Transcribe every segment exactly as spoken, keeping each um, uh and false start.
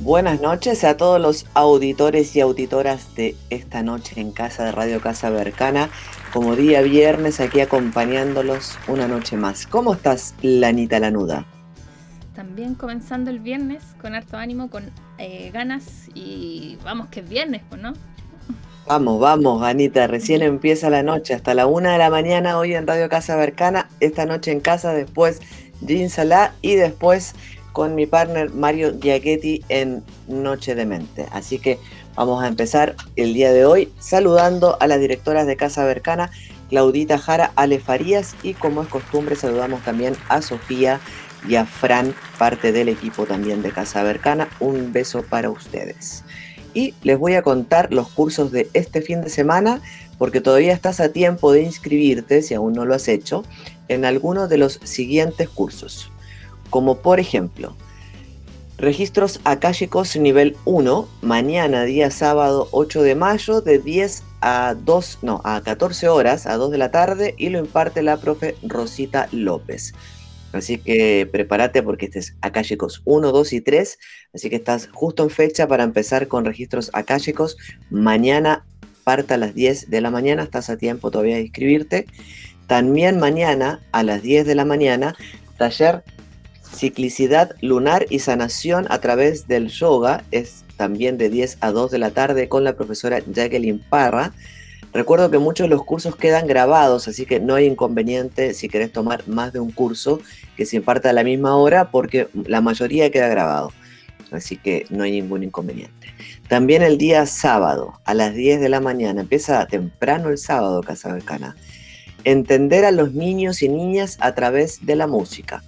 Buenas noches a todos los auditores y auditoras de esta noche en casa de Radio Casa Bercana, como día viernes aquí acompañándolos una noche más. ¿Cómo estás, Lanita Lanuda? También comenzando el viernes con harto ánimo, con eh, ganas y vamos que es viernes, pues, ¿no? Vamos, vamos, Anita, recién empieza la noche, hasta la una de la mañana hoy en Radio Casa Bercana, esta noche en casa, después Jean Salá y después con mi partner Mario Giachetti en Noche de Mente. Así que vamos a empezar el día de hoy saludando a las directoras de Casa Bercana, Claudita Jara, Ale Farías, y como es costumbre saludamos también a Sofía y a Fran, parte del equipo también de Casa Bercana. Un beso para ustedes. Y les voy a contar los cursos de este fin de semana, porque todavía estás a tiempo de inscribirte, si aún no lo has hecho, en alguno de los siguientes cursos. Como por ejemplo, registros akáshicos nivel uno, mañana día sábado ocho de mayo de diez a dos, no, a catorce horas, a dos de la tarde, y lo imparte la profe Rosita López. Así que prepárate porque este es akáshicos uno, dos y tres, así que estás justo en fecha para empezar con registros akáshicos. Mañana parta a las diez de la mañana, estás a tiempo todavía de inscribirte. También mañana a las diez de la mañana, taller Ciclicidad lunar y sanación a través del yoga, es también de diez a dos de la tarde con la profesora Jacqueline Parra. Recuerdo que muchos de los cursos quedan grabados, así que no hay inconveniente si querés tomar más de un curso que se imparta a la misma hora, porque la mayoría queda grabado, así que no hay ningún inconveniente. También el día sábado a las diez de la mañana, empieza temprano el sábado, Casa Bercana, entender a los niños y niñas a través de la música.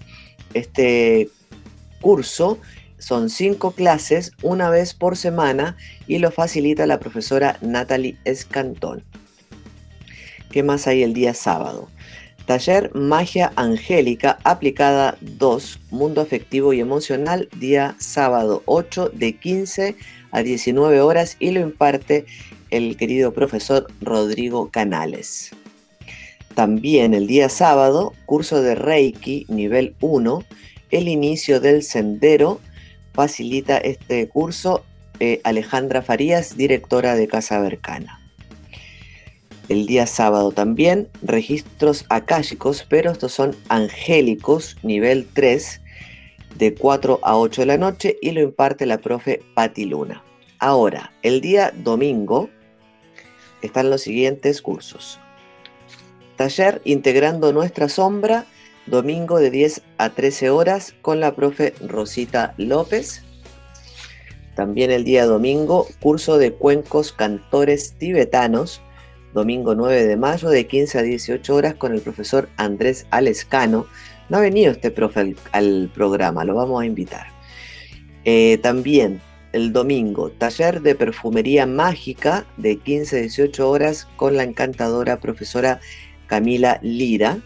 Este curso son cinco clases, una vez por semana, y lo facilita la profesora Natalie Escantón. ¿Qué más hay el día sábado? Taller Magia Angélica aplicada dos, Mundo Afectivo y Emocional, día sábado ocho de quince a diecinueve horas, y lo imparte el querido profesor Rodrigo Canales. También el día sábado, curso de Reiki nivel uno, el inicio del sendero, facilita este curso eh, Alejandra Farías, directora de Casa Bercana. El día sábado también, registros akáshicos, pero estos son angélicos nivel tres, de cuatro a ocho de la noche, y lo imparte la profe Patti Luna. Ahora, el día domingo, están los siguientes cursos. Taller Integrando Nuestra Sombra, domingo de diez a trece horas con la profe Rosita López. También el día domingo, curso de cuencos cantores tibetanos, domingo nueve de mayo de quince a dieciocho horas con el profesor Andrés Alescano. No ha venido este profe al, al programa, lo vamos a invitar. Eh, también el domingo, taller de perfumería mágica de quince a dieciocho horas con la encantadora profesora Camila Lira.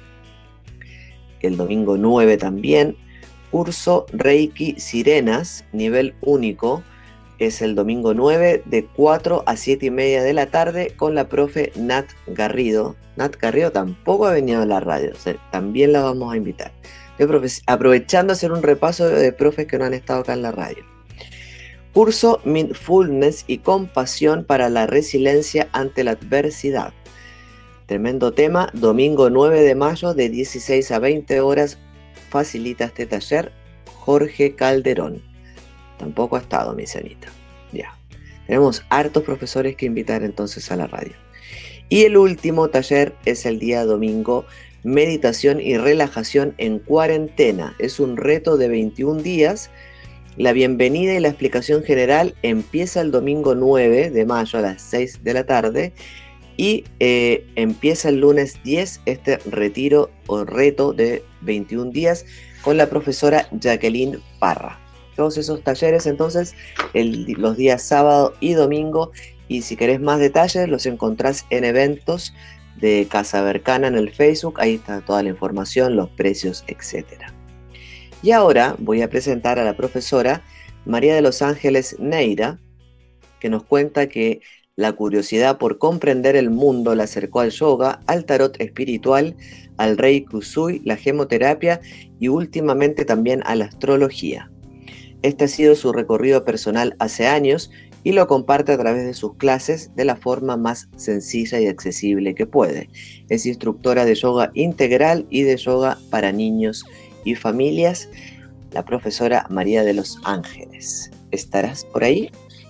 El domingo nueve también, curso Reiki Sirenas, nivel único, es el domingo nueve de cuatro a siete y media de la tarde con la profe Nat Garrido. Nat Garrido tampoco ha venido a la radio, o sea, también la vamos a invitar. Estoy aprovechando hacer un repaso de profes que no han estado acá en la radio. Curso Mindfulness y Compasión para la Resiliencia ante la Adversidad. Tremendo tema, domingo nueve de mayo de dieciséis a veinte horas, facilita este taller Jorge Calderón. Tampoco ha estado, mi cenita. Ya, tenemos hartos profesores que invitar entonces a la radio. Y el último taller es el día domingo, Meditación y Relajación en Cuarentena. Es un reto de veintiún días. La bienvenida y la explicación general empieza el domingo nueve de mayo a las seis de la tarde. Y eh, empieza el lunes diez este retiro o reto de veintiún días con la profesora Jacqueline Parra. Todos esos talleres entonces el, los días sábado y domingo, y si querés más detalles los encontrás en eventos de Casa Bercana en el Facebook. Ahí está toda la información, los precios, etcétera. Y ahora voy a presentar a la profesora María de los Ángeles Neira, que nos cuenta que la curiosidad por comprender el mundo la acercó al yoga, al tarot espiritual, al Reiki Usui, la gemoterapia y últimamente también a la astrología. Este ha sido su recorrido personal hace años y lo comparte a través de sus clases de la forma más sencilla y accesible que puede. Es instructora de yoga integral y de yoga para niños y familias, la profesora María de los Ángeles. ¿Estarás por ahí?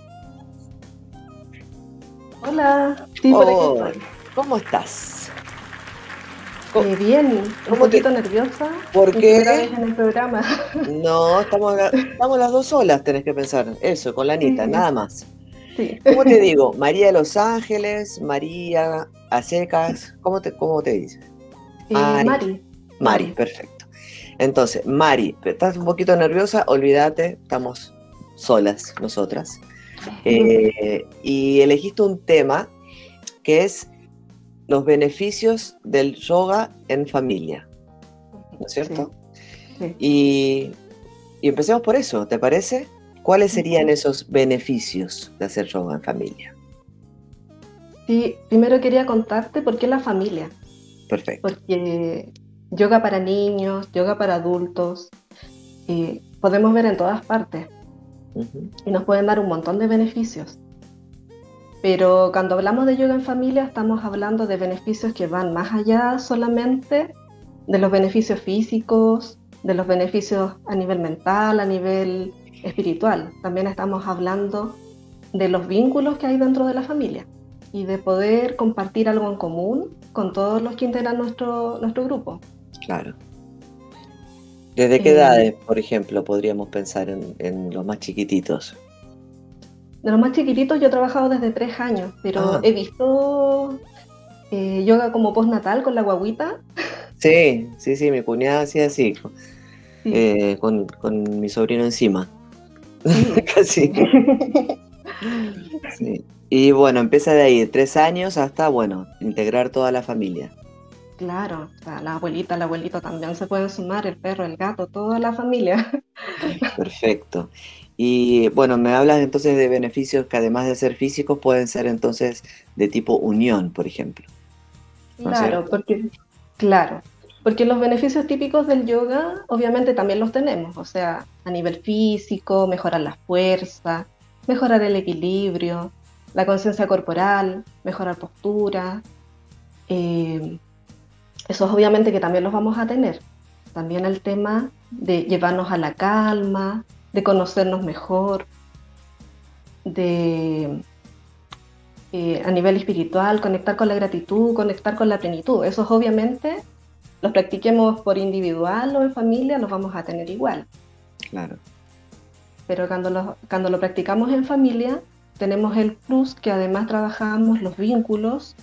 Hola, sí, por aquí Oh, estoy. ¿cómo estás? Eh, bien, un ¿Cómo te...? poquito nerviosa, ¿Por mi primera vez qué? en el programa. No, estamos, estamos las dos solas, tenés que pensar. Eso, con la Anita, Sí, nada más. sí. ¿Cómo te digo? María de los Ángeles, María a secas, ¿cómo te, cómo te dices? Eh, Mari. Mari, Mari, Mari. perfecto. Entonces, Mari, ¿estás un poquito nerviosa? Olvídate, estamos solas nosotras. Eh, y elegiste un tema que es los beneficios del yoga en familia, ¿no es Sí, cierto? sí. Y, y empecemos por eso, ¿te parece? ¿Cuáles serían Ujú. esos beneficios de hacer yoga en familia? Sí, primero quería contarte por qué la familia. Perfecto. Porque yoga para niños, yoga para adultos, eh, podemos ver en todas partes Ujú. y nos pueden dar un montón de beneficios. Pero cuando hablamos de yoga en familia, estamos hablando de beneficios que van más allá solamente de los beneficios físicos, de los beneficios a nivel mental, a nivel espiritual. También estamos hablando de los vínculos que hay dentro de la familia y de poder compartir algo en común con todos los que integran nuestro, nuestro grupo. Claro. ¿Desde qué Eh, edades, por ejemplo, podríamos pensar en, en los más chiquititos? de los más chiquititos yo he trabajado desde tres años, pero Ah, he visto eh, yoga como postnatal con la guagüita. sí, sí, sí, mi cuñada hacía así, Sí, eh, con, con mi sobrino encima, sí. casi. Sí. Y bueno, empieza de ahí, de tres años hasta, bueno, integrar toda la familia. Claro, o sea, la abuelita, el abuelito también se pueden sumar, el perro, el gato, toda la familia. Perfecto. Y bueno, me hablas entonces de beneficios que además de ser físicos pueden ser entonces de tipo unión, por ejemplo, ¿no es Claro, cierto? porque, claro, porque los beneficios típicos del yoga obviamente también los tenemos, o sea, a nivel físico, mejorar la fuerza, mejorar el equilibrio, la conciencia corporal, mejorar postura, eh, esos obviamente que también los vamos a tener. También el tema de llevarnos a la calma, de conocernos mejor, de eh, a nivel espiritual, conectar con la gratitud, conectar con la plenitud. Esos obviamente los practiquemos por individual o en familia, los vamos a tener igual. Claro, Pero cuando lo, cuando lo practicamos en familia, tenemos el plus que además trabajamos los vínculos,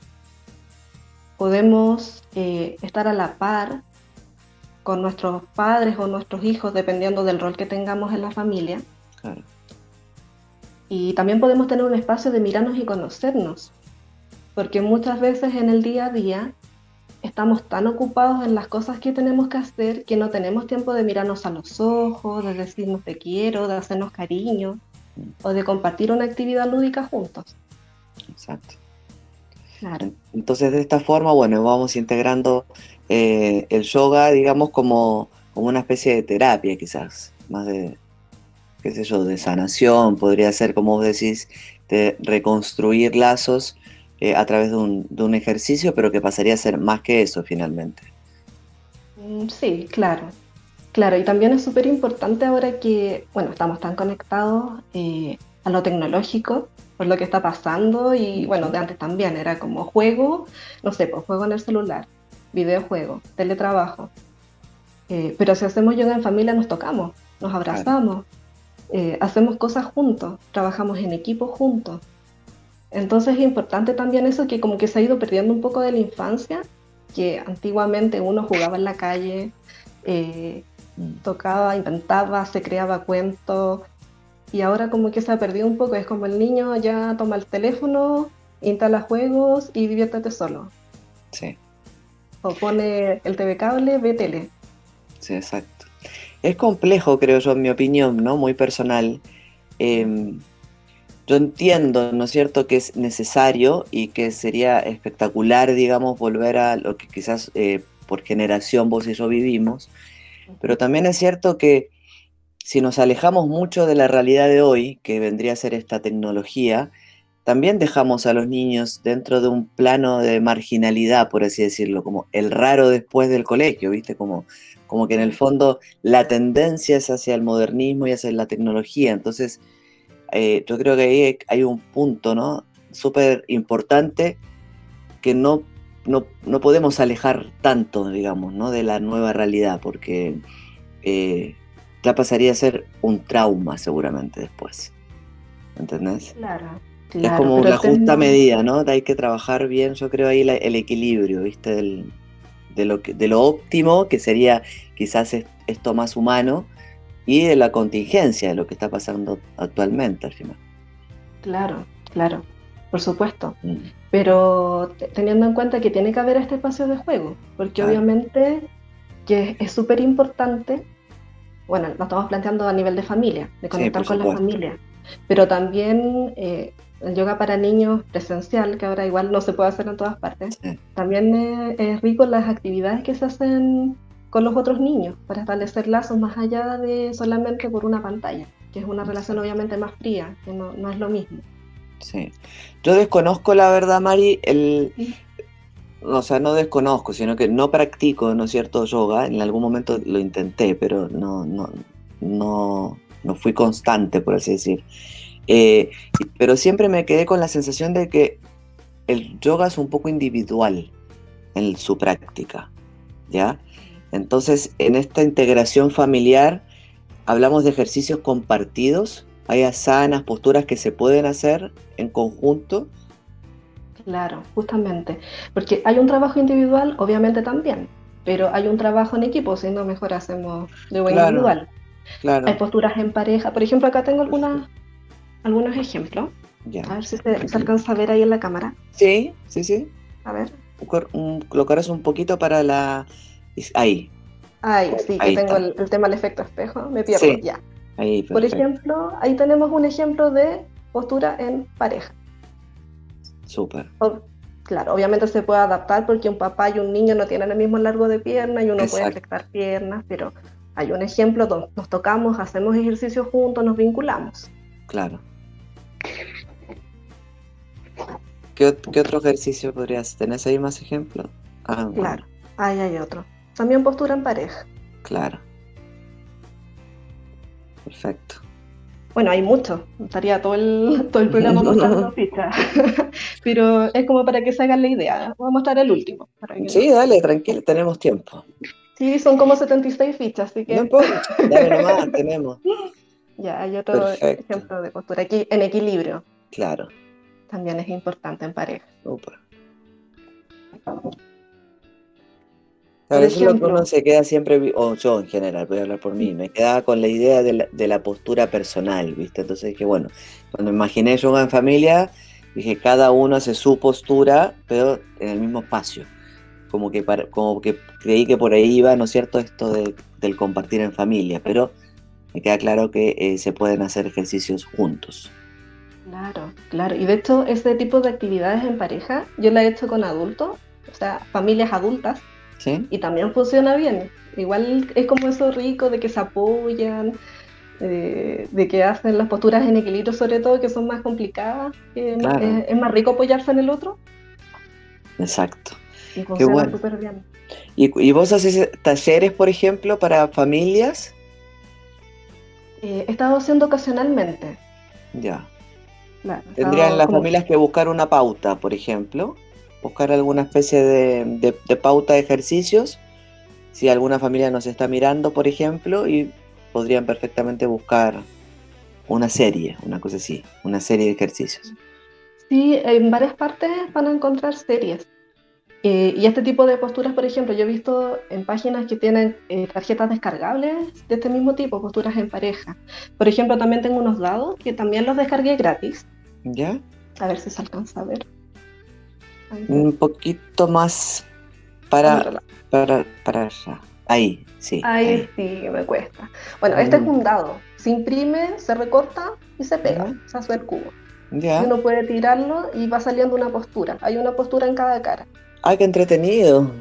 podemos eh, estar a la par con nuestros padres o nuestros hijos, dependiendo del rol que tengamos en la familia. claro. Y también podemos tener un espacio de mirarnos y conocernos, porque muchas veces en el día a día estamos tan ocupados en las cosas que tenemos que hacer que no tenemos tiempo de mirarnos a los ojos, de decirnos te quiero, de hacernos cariño o de compartir una actividad lúdica juntos. Exacto. Claro, En- Entonces, de esta forma, bueno, vamos integrando eh, el yoga, digamos, como, como una especie de terapia, quizás, más de, qué sé yo, de sanación, podría ser, como vos decís, de reconstruir lazos eh, a través de un, de un ejercicio, pero que pasaría a ser más que eso finalmente. mm, sí, claro, claro. Y también es súper importante ahora que, bueno, estamos tan conectados eh, a lo tecnológico por lo que está pasando y bueno, Ujú. de antes también era como juego, no sé, pues juego en el celular, videojuego, teletrabajo. Eh, pero si hacemos yoga en familia nos tocamos, nos Claro, abrazamos, eh, hacemos cosas juntos, trabajamos en equipo juntos. Entonces es importante también eso que como que se ha ido perdiendo un poco de la infancia, que antiguamente uno jugaba en la calle, eh, mm, tocaba, inventaba, se creaba cuentos, y ahora como que se ha perdido un poco, es como el niño ya toma el teléfono, instala juegos y diviértete solo, sí, o pone el T V cable, ve tele. sí, exacto. Es complejo, creo yo, en mi opinión, ¿no? Muy personal. Em, Yo entiendo, ¿no es cierto?, que es necesario y que sería espectacular, digamos, volver a lo que quizás eh, por generación vos y yo vivimos, pero también es cierto que si nos alejamos mucho de la realidad de hoy, que vendría a ser esta tecnología, también dejamos a los niños dentro de un plano de marginalidad, por así decirlo, como el raro después del colegio, ¿viste? Como, como que en el fondo la tendencia es hacia el modernismo y hacia la tecnología. Entonces, eh, yo creo que ahí hay un punto, ¿no? Súper importante que no, no, no podemos alejar tanto, digamos, ¿no? De la nueva realidad, porque eh, ya pasaría a ser un trauma seguramente después. ¿Entendés? Claro, Es claro, como pero la el justa tema, medida, ¿no? Hay que trabajar bien, yo creo ahí la- el equilibrio, ¿viste? Del- de lo que, de lo óptimo, que sería quizás es- esto más humano, y de la contingencia, de lo que está pasando actualmente al final. claro, claro, por supuesto. Mm, Pero te- teniendo en cuenta que tiene que haber este espacio de juego, porque claro, obviamente que es súper importante, bueno, lo estamos planteando a nivel de familia, de sí, por conectar con la supuesto. familia, pero también eh, el yoga para niños presencial, que ahora igual no se puede hacer en todas partes, Sí, también eh, es rico las actividades que se hacen con los otros niños para establecer lazos más allá de solamente por una pantalla, que es una relación exacto, obviamente más fría, que no, no es lo mismo. sí. Yo desconozco la verdad, Mari, el, Mm. o sea, no desconozco, sino que no practico, ¿no es cierto?, yoga. En algún momento lo intenté, pero no, no, no, no fui constante, por así decir. Eh, y- pero siempre me quedé con la sensación de que el yoga es un poco individual en su práctica, ¿ya? Entonces, en esta integración familiar, hablamos de ejercicios compartidos, hay asanas, posturas que se pueden hacer en conjunto. Claro, justamente, porque hay un trabajo individual, obviamente también, pero hay un trabajo en equipo, si no, mejor hacemos yoga Claro, individual. Hay claro, posturas en pareja, por ejemplo, acá tengo perfecto, algunas, algunos ejemplos, a ya. ver si se, se alcanza a ver ahí en la cámara, Sí, sí, sí. a ver, Cor- un- Colocarás un poquito para la... Ahí, ahí, sí, que ahí tengo está. el, el tema del efecto espejo, me pierdo, Sí, ya. ahí, Por perfecto. ejemplo, ahí tenemos un ejemplo de postura en pareja. Súper. O- claro, obviamente se puede adaptar porque un papá y un niño no tienen el mismo largo de pierna y uno puede Exacto, flexar piernas, pero hay un ejemplo donde nos tocamos, hacemos ejercicio juntos, nos vinculamos. claro. ¿Qué, ot- qué otro ejercicio podrías? ¿Tenés ahí más ejemplos? Ah, bueno, Claro, ahí hay otro. También postura en pareja. claro. Perfecto. Bueno, hay muchos, estaría todo el, todo el programa mostrando fichas, pero es como para que se hagan la idea. Voy a mostrar el último. Para que Sí, no... dale, tranquilo, tenemos tiempo. Sí, son como setenta y seis fichas, así No que importa, dale nomás, tenemos. ya hay otro Perfecto, ejemplo de postura aquí en equilibrio. claro. También es importante en pareja. Súper. A Por veces lo que uno ejemplo, se queda siempre, vi- o yo en general, voy a hablar por mí, me quedaba con la idea de la, de la postura personal, ¿viste? Entonces dije, bueno, cuando imaginé yoga en familia, dije, cada uno hace su postura, pero en el mismo espacio. Como que, para- como que creí que por ahí iba, ¿no es cierto?, esto de- del compartir en familia, pero me queda claro que eh, se pueden hacer ejercicios juntos. claro, claro. Y de hecho, este tipo de actividades en pareja, yo la he hecho con adultos, o sea, familias adultas, ¿Sí? y también funciona bien. Igual es como eso rico de que se apoyan, eh, de que hacen las posturas en equilibrio, sobre todo, que son más complicadas, que es, Claro, es- es más rico apoyarse en el otro exacto. y Qué funciona bueno. súper bien. ¿Y, y vos haces talleres, por ejemplo, para familias? Eh, he estado haciendo ocasionalmente, Ya. claro, he Tendrían estado las como, familias que buscar una pauta, por ejemplo, buscar alguna especie de, de- de pauta de ejercicios. Si alguna familia nos está mirando, por ejemplo, y podrían perfectamente buscar una serie, una cosa así, una serie de ejercicios. sí, en varias partes van a encontrar series. Eh, y este tipo de posturas, por ejemplo, yo he visto en páginas que tienen eh, tarjetas descargables de este mismo tipo, posturas en pareja. Por ejemplo, también tengo unos dados que también los descargué gratis. ¿Ya? A ver si se alcanza a ver. Ahí, se- Un poquito más a ver, para, rela- para, para allá. Ahí, sí, ahí ahí. sí me cuesta. Bueno, este es Mm, un dado. Se imprime, se recorta y se pega. ¿Ya? Se hace el cubo. Y ¿Ya? uno puede tirarlo y va saliendo una postura. Hay una postura en cada cara. ¡Ay, qué entretenido!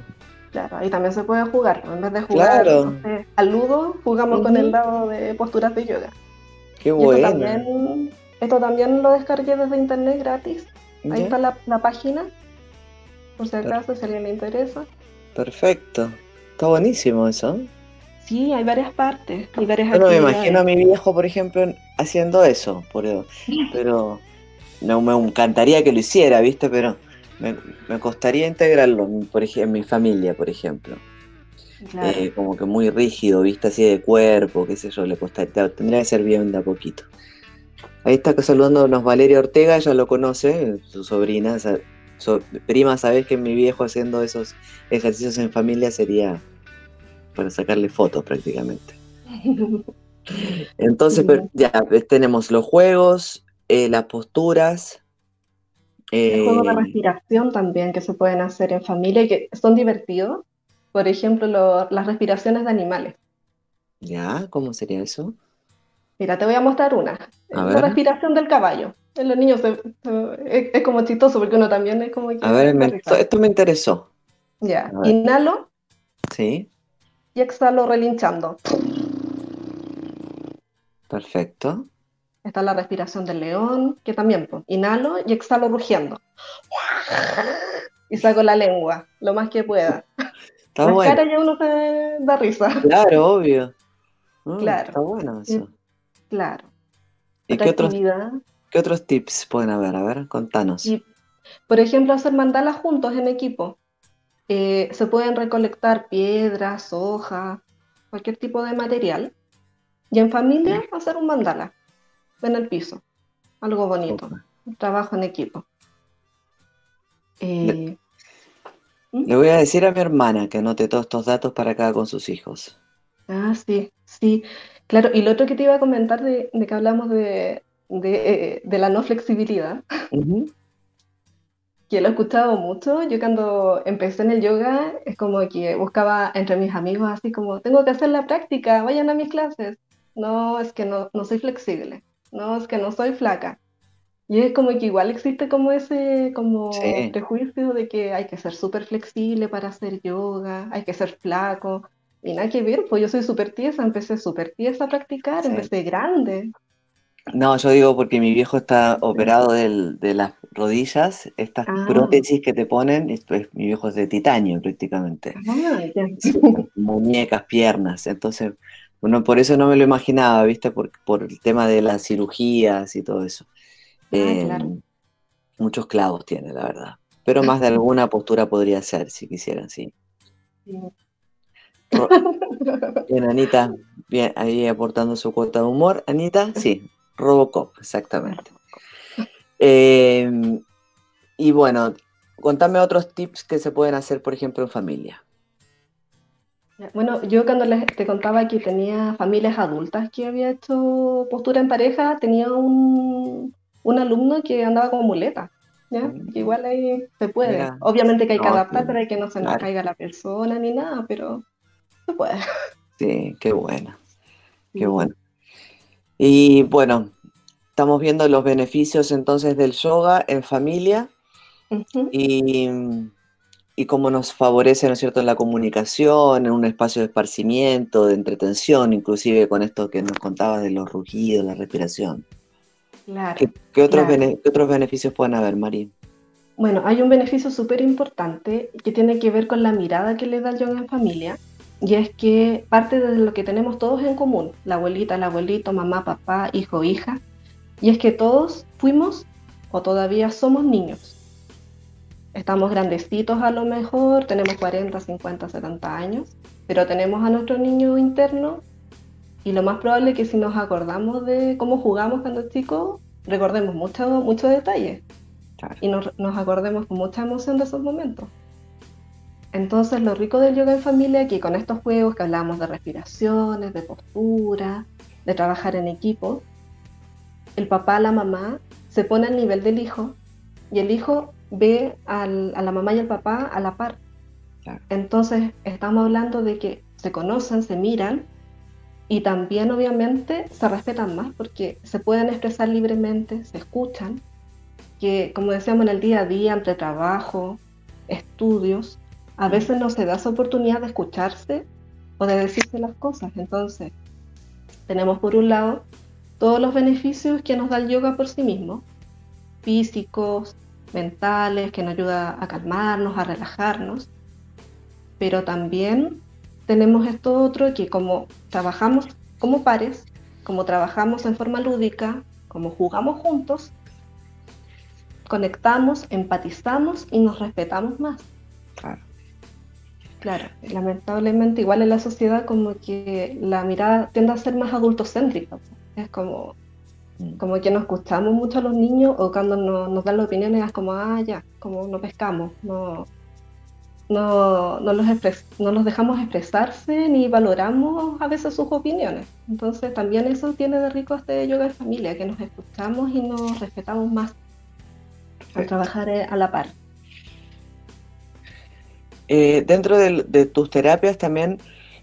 Claro, ahí también se puede jugar. En vez de jugar, no Claro. sé, al ludo, jugamos con el Ujú. dado de posturas de yoga. Qué Y esto bueno. también, esto también lo descargué desde internet gratis. Ahí ¿Ya? está la, la página, por si Per- acaso, si a alguien le interesa. perfecto. Está buenísimo eso. Sí, hay varias partes, hay varias Yo no me imagino actividades. a mi viejo, por ejemplo, en- haciendo eso, por- pero no me encantaría que lo hiciera, ¿viste? Pero me, me costaría integrarlo, en- por ejemplo, en mi familia, por ejemplo. Claro. Eh, como que muy rígido, ¿viste? Así de cuerpo, qué sé yo, le costaría, tendría que ser bien de a poquito. Ahí está saludándonos Valeria Ortega, ella lo conoce, su sobrina, esa- so- prima, sabés que mi viejo haciendo esos ejercicios en familia sería para sacarle fotos prácticamente. Entonces, pero Sí. ya pues, tenemos los juegos, eh, las posturas, Hay juegos de eh, respiración también que se pueden hacer en familia y que son divertidos. Por ejemplo, lo- las respiraciones de animales. ya, ¿cómo sería eso? Mira, te voy a mostrar una. A Eh, La ver, respiración del caballo. En los niños se- se- es, es como chistoso porque uno también es como a que ver, da me- esto, risa. esto me interesó. Ya, A ver, inhalo sí, y exhalo relinchando. perfecto. Está la respiración del león, que también, pues, inhalo y exhalo rugiendo. Y saco la lengua, lo más que pueda. Está Las bueno, caras ya uno se da risa. claro, obvio. Mm, Claro, está bueno eh, eso. claro. ¿Y Otra qué otros, actividad. qué otros tips pueden haber? A ver, contanos. Y, por ejemplo, hacer mandalas juntos en equipo. Eh, se pueden recolectar piedras, hojas, cualquier tipo de material. Y en familia hacer un mandala en el piso. Algo bonito. Opa. Un trabajo en equipo. Le, Eh, ¿mm? le voy a decir a mi hermana que anote todos estos datos para acá con sus hijos. Ah, sí, sí. Claro, y lo otro que te iba a comentar de, de que hablamos de, de, eh, de la no flexibilidad, Ujú. que lo he escuchado mucho. Yo cuando empecé en el yoga es como que buscaba entre mis amigos así como, tengo que hacer la práctica, vayan a mis clases. No, es que no, no soy flexible. No, es que no soy flaca. Y es como que igual existe como ese como Sí, prejuicio de que hay que ser súper flexible para hacer yoga, hay que ser flaco. Y nada que ver, pues yo soy súper tiesa, empecé súper tiesa a practicar, sí. empecé grande. No, yo digo porque mi viejo está operado del- de las rodillas, estas Ah, prótesis que te ponen, esto es- mi viejo es de titanio prácticamente, ah, ya. sí, muñecas, piernas, entonces, bueno, por eso no me lo imaginaba, ¿viste? Por, por el tema de las cirugías y todo eso. Ah, Eh, claro. muchos clavos tiene, la verdad, pero más de alguna postura podría ser, si quisieran, sí. Sí. Ro- bien, Anita, bien, ahí aportando su cuota de humor. Anita, sí, Robocop, exactamente. Eh, y bueno, contame otros tips que se pueden hacer, por ejemplo, en familia. Ya, bueno, yo cuando les, te contaba que tenía familias adultas que había hecho postura en pareja, tenía un, un alumno que andaba con muleta, ¿ya? Que Mm, igual ahí se puede. mira, Obviamente que hay que no, adaptar sí, para que no se nos claro, caiga la persona ni nada, pero se puede. sí, qué bueno, qué Sí. bueno. Y bueno, estamos viendo los beneficios entonces del yoga en familia Ujú. y, y cómo nos favorece, ¿no es cierto?, en la comunicación, en un espacio de esparcimiento, de entretención, inclusive con esto que nos contabas de los rugidos, la respiración. ¿Qué, Claro, qué otros claro. bene- qué otros beneficios pueden haber, Mari? Bueno, hay un beneficio súper importante que tiene que ver con la mirada que le da el yoga en familia, y es que parte de lo que tenemos todos en común, la abuelita, el abuelito, mamá, papá, hijo, hija, y es que todos fuimos o todavía somos niños. Estamos grandecitos a lo mejor, tenemos cuarenta, cincuenta, setenta años, pero tenemos a nuestro niño interno y lo más probable es que si nos acordamos de cómo jugamos cuando chicos, recordemos muchos mucho detalles Claro. y nos, nos acordemos con mucha emoción de esos momentos. Entonces, lo rico del yoga en familia es que con estos juegos que hablamos de respiraciones, de postura, de trabajar en equipo, el papá, la mamá se pone al nivel del hijo y el hijo ve al, a la mamá y al papá a la par. Claro. Entonces, estamos hablando de que se conocen, se miran y también obviamente se respetan más porque se pueden expresar libremente, se escuchan, que como decíamos en el día a día, entre trabajo, estudios, a veces no se da esa oportunidad de escucharse o de decirse las cosas. Entonces, tenemos por un lado todos los beneficios que nos da el yoga por sí mismo, físicos, mentales, que nos ayuda a calmarnos, a relajarnos, pero también tenemos esto otro que como trabajamos como pares, como trabajamos en forma lúdica, como jugamos juntos, conectamos, empatizamos y nos respetamos más. Claro. Claro, lamentablemente igual en la sociedad como que la mirada tiende a ser más adultocéntrica. Es como, como que no escuchamos mucho a los niños, o cuando no, nos dan las opiniones es como, ah, ya, como no pescamos, no, no, no, los expres- no los dejamos expresarse ni valoramos a veces sus opiniones. Entonces también eso tiene de rico este yoga de familia, que nos escuchamos y nos respetamos más al trabajar eh, a la par. Eh, dentro de, de tus terapias también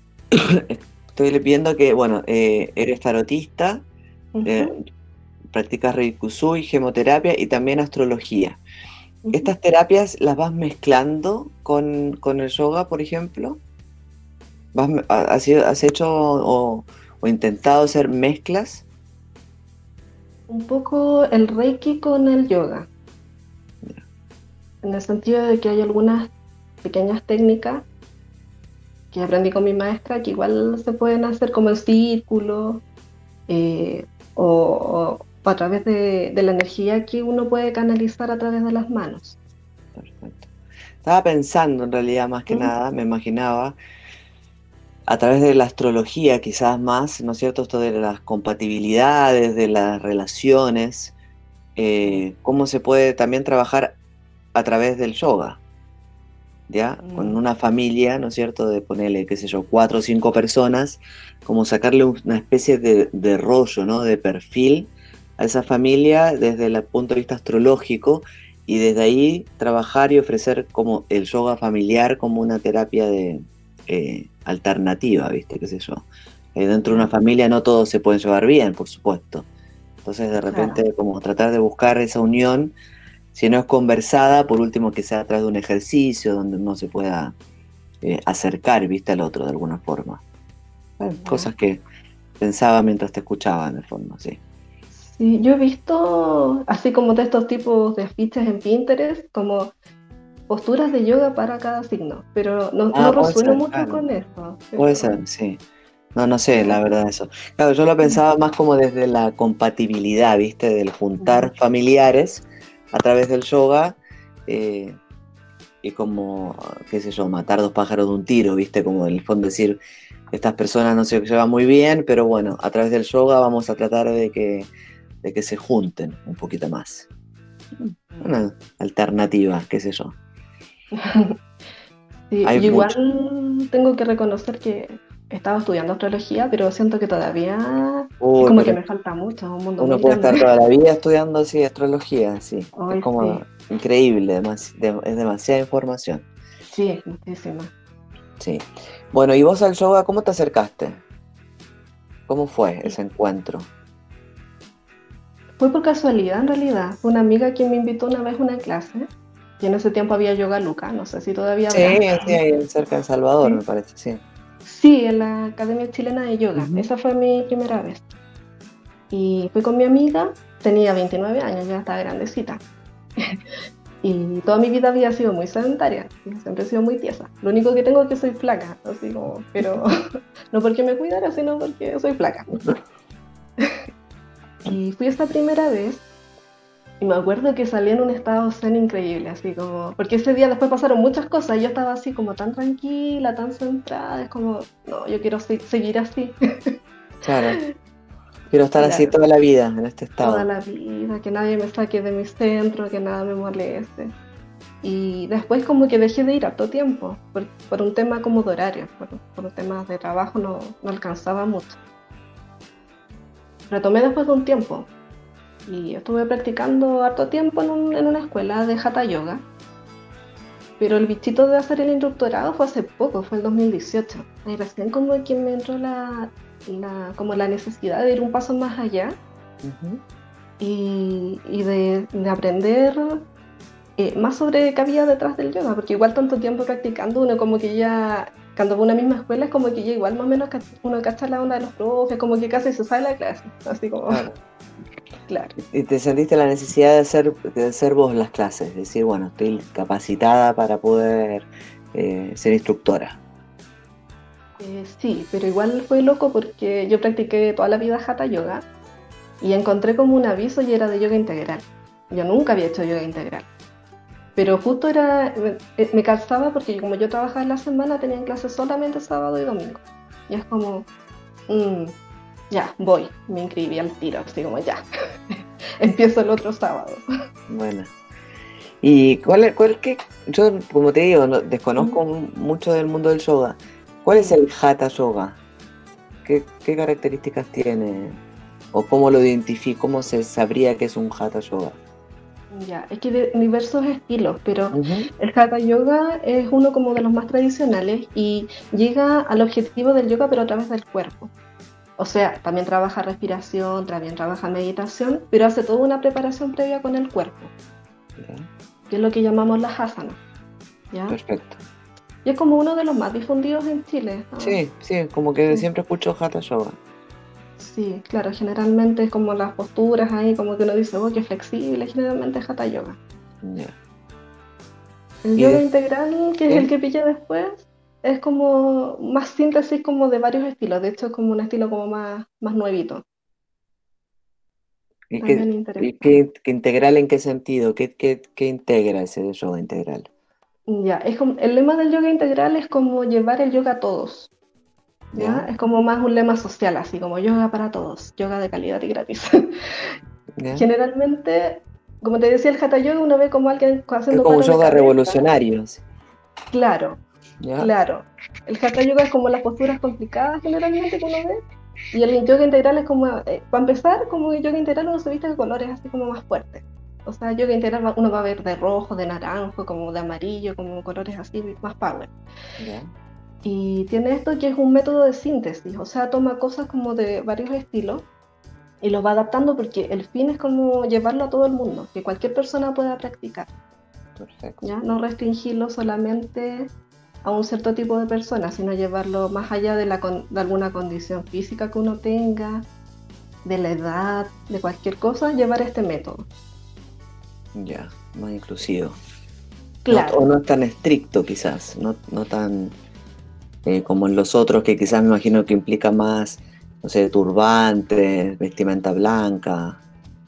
estoy viendo que, bueno, eh, eres tarotista, Uh-huh. eh, practicas Reikusui, gemoterapia y también astrología. Uh-huh. ¿Estas terapias las vas mezclando con, con el yoga, por ejemplo? ¿Vas, has, has hecho o, o intentado hacer mezclas? Un poco el Reiki con el yoga. Yeah. En el sentido de que hay algunas pequeñas técnicas que aprendí con mi maestra que igual se pueden hacer como en círculo eh, o, o a través de, de la energía que uno puede canalizar a través de las manos. Perfecto. Estaba pensando en realidad más que ¿Mm? nada, me imaginaba a través de la astrología quizás más, ¿no es cierto? Esto de las compatibilidades, de las relaciones, eh, cómo se puede también trabajar a través del yoga. ¿Ya? Mm. Con una familia, ¿no es cierto? De ponerle, qué sé yo, cuatro o cinco personas, como sacarle una especie de, de rollo, ¿no? De perfil a esa familia desde el punto de vista astrológico y desde ahí trabajar y ofrecer como el yoga familiar como una terapia de eh, alternativa, ¿viste? Qué sé yo. Eh, dentro de una familia no todos se pueden llevar bien, por supuesto. Entonces de repente claro. como tratar de buscar esa unión. Si no es conversada, por último que sea a través de un ejercicio donde uno se pueda eh, acercar, viste, al otro de alguna forma. Eh, uh-huh. Cosas que pensaba mientras te escuchaba, en el fondo, sí. Sí, yo he visto, así como de estos tipos de afiches en Pinterest, como posturas de yoga para cada signo, pero no, ah, no resueno ser, mucho claro. con eso. ¿Cierto? Puede ser, sí. No, no sé, la verdad eso. Claro, yo lo pensaba más como desde la compatibilidad, viste, del juntar uh-huh. familiares a través del yoga eh, y como, qué sé yo, matar dos pájaros de un tiro, viste, como en el fondo decir, estas personas no se llevan muy bien, pero bueno, a través del yoga vamos a tratar de que, de que se junten un poquito más. Una alternativa, qué sé yo. Sí, yo igual tengo que reconocer que estaba estudiando astrología, pero siento que todavía Uy, como que me falta mucho, un mundo uno muy puede grande. estar toda la vida estudiando así astrología, sí. Ay, es como sí. increíble, demas, de, es demasiada información. Sí, muchísima. Sí. Bueno, ¿y vos al yoga cómo te acercaste? ¿Cómo fue ese encuentro? Fue por casualidad en realidad. Fue una amiga quien me invitó una vez a una clase. Y en ese tiempo había yoga Luca, no sé si todavía habrá. Sí, sí, ahí cerca de Salvador, sí. me parece, sí. Sí, en la Academia Chilena de Yoga. Uh-huh. Esa fue mi primera vez. Y fui con mi amiga, tenía veintinueve años, ya estaba grandecita. Y toda mi vida había sido muy sedentaria, siempre he sido muy tiesa. Lo único que tengo es que soy flaca, así como, pero no porque me cuidara, sino porque soy flaca. Y fui esta primera vez. Y me acuerdo que salí en un estado zen increíble, así como... Porque ese día después pasaron muchas cosas y yo estaba así como tan tranquila, tan centrada, es como... No, yo quiero se- seguir así. Claro. Quiero estar claro. así toda la vida, en este estado. Toda la vida, que nadie me saque de mi centro, que nada me moleste. Y después como que dejé de ir harto tiempo, por, por un tema como de horario, por, por un tema de trabajo no, no alcanzaba mucho. Retomé después de un tiempo. Y estuve practicando harto tiempo en, un, en una escuela de Hatha Yoga. Pero el bichito de hacer el instructorado fue hace poco, fue el dos mil dieciocho. Y recién como que me entró la, la, como la necesidad de ir un paso más allá. Uh-huh. y, y de, de aprender eh, más sobre qué había detrás del yoga, porque igual tanto tiempo practicando, uno como que ya, cuando va a una misma escuela, es como que ya igual más o menos uno cacha la onda de los profes, como que casi se sabe la clase, así como, Claro. claro. Y te sentiste la necesidad de hacer, de hacer vos las clases, decir, bueno, estoy capacitada para poder eh, ser instructora. Eh, sí, pero igual fue loco porque yo practiqué toda la vida Hatha Yoga y encontré como un aviso y era de yoga integral. Yo nunca había hecho yoga integral. Pero justo era, me, eh, me calzaba porque como yo trabajaba en la semana, tenía clases solamente sábado y domingo. Y es como, mm, ya, voy, me inscribí al tiro, así como ya, empiezo el otro sábado. Bueno. ¿Y cuál es, cuál que yo, como te digo, no, desconozco mm. mucho del mundo del yoga? ¿Cuál es el Hatha Yoga? ¿Qué, qué características tiene? ¿O cómo lo identifico? ¿Cómo se sabría que es un Hatha Yoga? Ya, es que de diversos estilos, pero uh-huh. el Hatha Yoga es uno como de los más tradicionales y llega al objetivo del yoga pero a través del cuerpo. O sea, también trabaja respiración, también trabaja meditación, pero hace toda una preparación previa con el cuerpo, yeah. que es lo que llamamos las asanas. ¿Ya? Perfecto. Y es como uno de los más difundidos en Chile, ¿no? Sí, sí, como que sí. siempre escucho Hatha Yoga. Sí, claro, generalmente es como las posturas ahí, como que uno dice, oh, qué flexible, generalmente es Hatha Yoga. Yeah. El yoga de... integral, que ¿Eh? es el que pilla después, es como más síntesis como de varios estilos, de hecho es como un estilo como más, más nuevito. ¿Y, qué, ¿y qué, qué integral en qué sentido? ¿Qué, qué, qué integra ese yoga integral? Ya, es como, el lema del yoga integral es como llevar el yoga a todos. ¿Ya? Yeah. Es como más un lema social, así como yoga para todos, yoga de calidad y gratis. Yeah. Generalmente, como te decía, el Hatha Yoga uno ve como alguien haciendo es como yoga revolucionario. Claro, yeah. claro. El Hatha Yoga es como las posturas complicadas generalmente que uno ve. Y el yoga integral es como, eh, para empezar, como el yoga integral uno se viste de colores así como más fuertes. O sea, yoga integral uno va a ver de rojo, de naranjo, como de amarillo, como colores así más power. Yeah. Y tiene esto que es un método de síntesis, o sea, toma cosas como de varios estilos y los va adaptando porque el fin es como llevarlo a todo el mundo, que cualquier persona pueda practicar. Perfecto. ¿Ya? No restringirlo solamente a un cierto tipo de personas, sino llevarlo más allá de, la con, de alguna condición física que uno tenga, de la edad, de cualquier cosa, llevar este método. Ya, más inclusivo. Claro. No, o no es tan estricto quizás, no, no tan... Eh, como en los otros que quizás me imagino que implica más, no sé, turbantes, vestimenta blanca,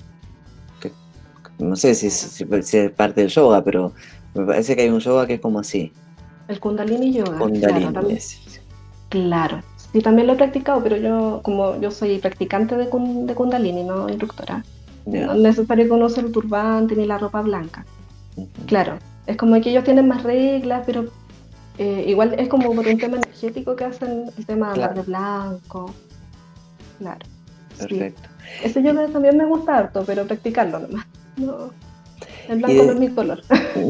que, no sé si, si, si es parte del yoga, pero me parece que hay un yoga que es como así. El Kundalini Yoga. Kundalini, claro, también, es. claro, sí, también lo he practicado, pero yo, como yo soy practicante de, de Kundalini, no instructora, yeah. no es necesario que uno use el turbante ni la ropa blanca. Uh-huh. Claro, es como que ellos tienen más reglas, pero Eh, igual es como por un tema energético que hacen el tema de claro. andar de blanco. Claro. Perfecto. Sí. Ese yoga también me gusta harto, pero practicarlo nomás. No, el blanco de... no es mi color.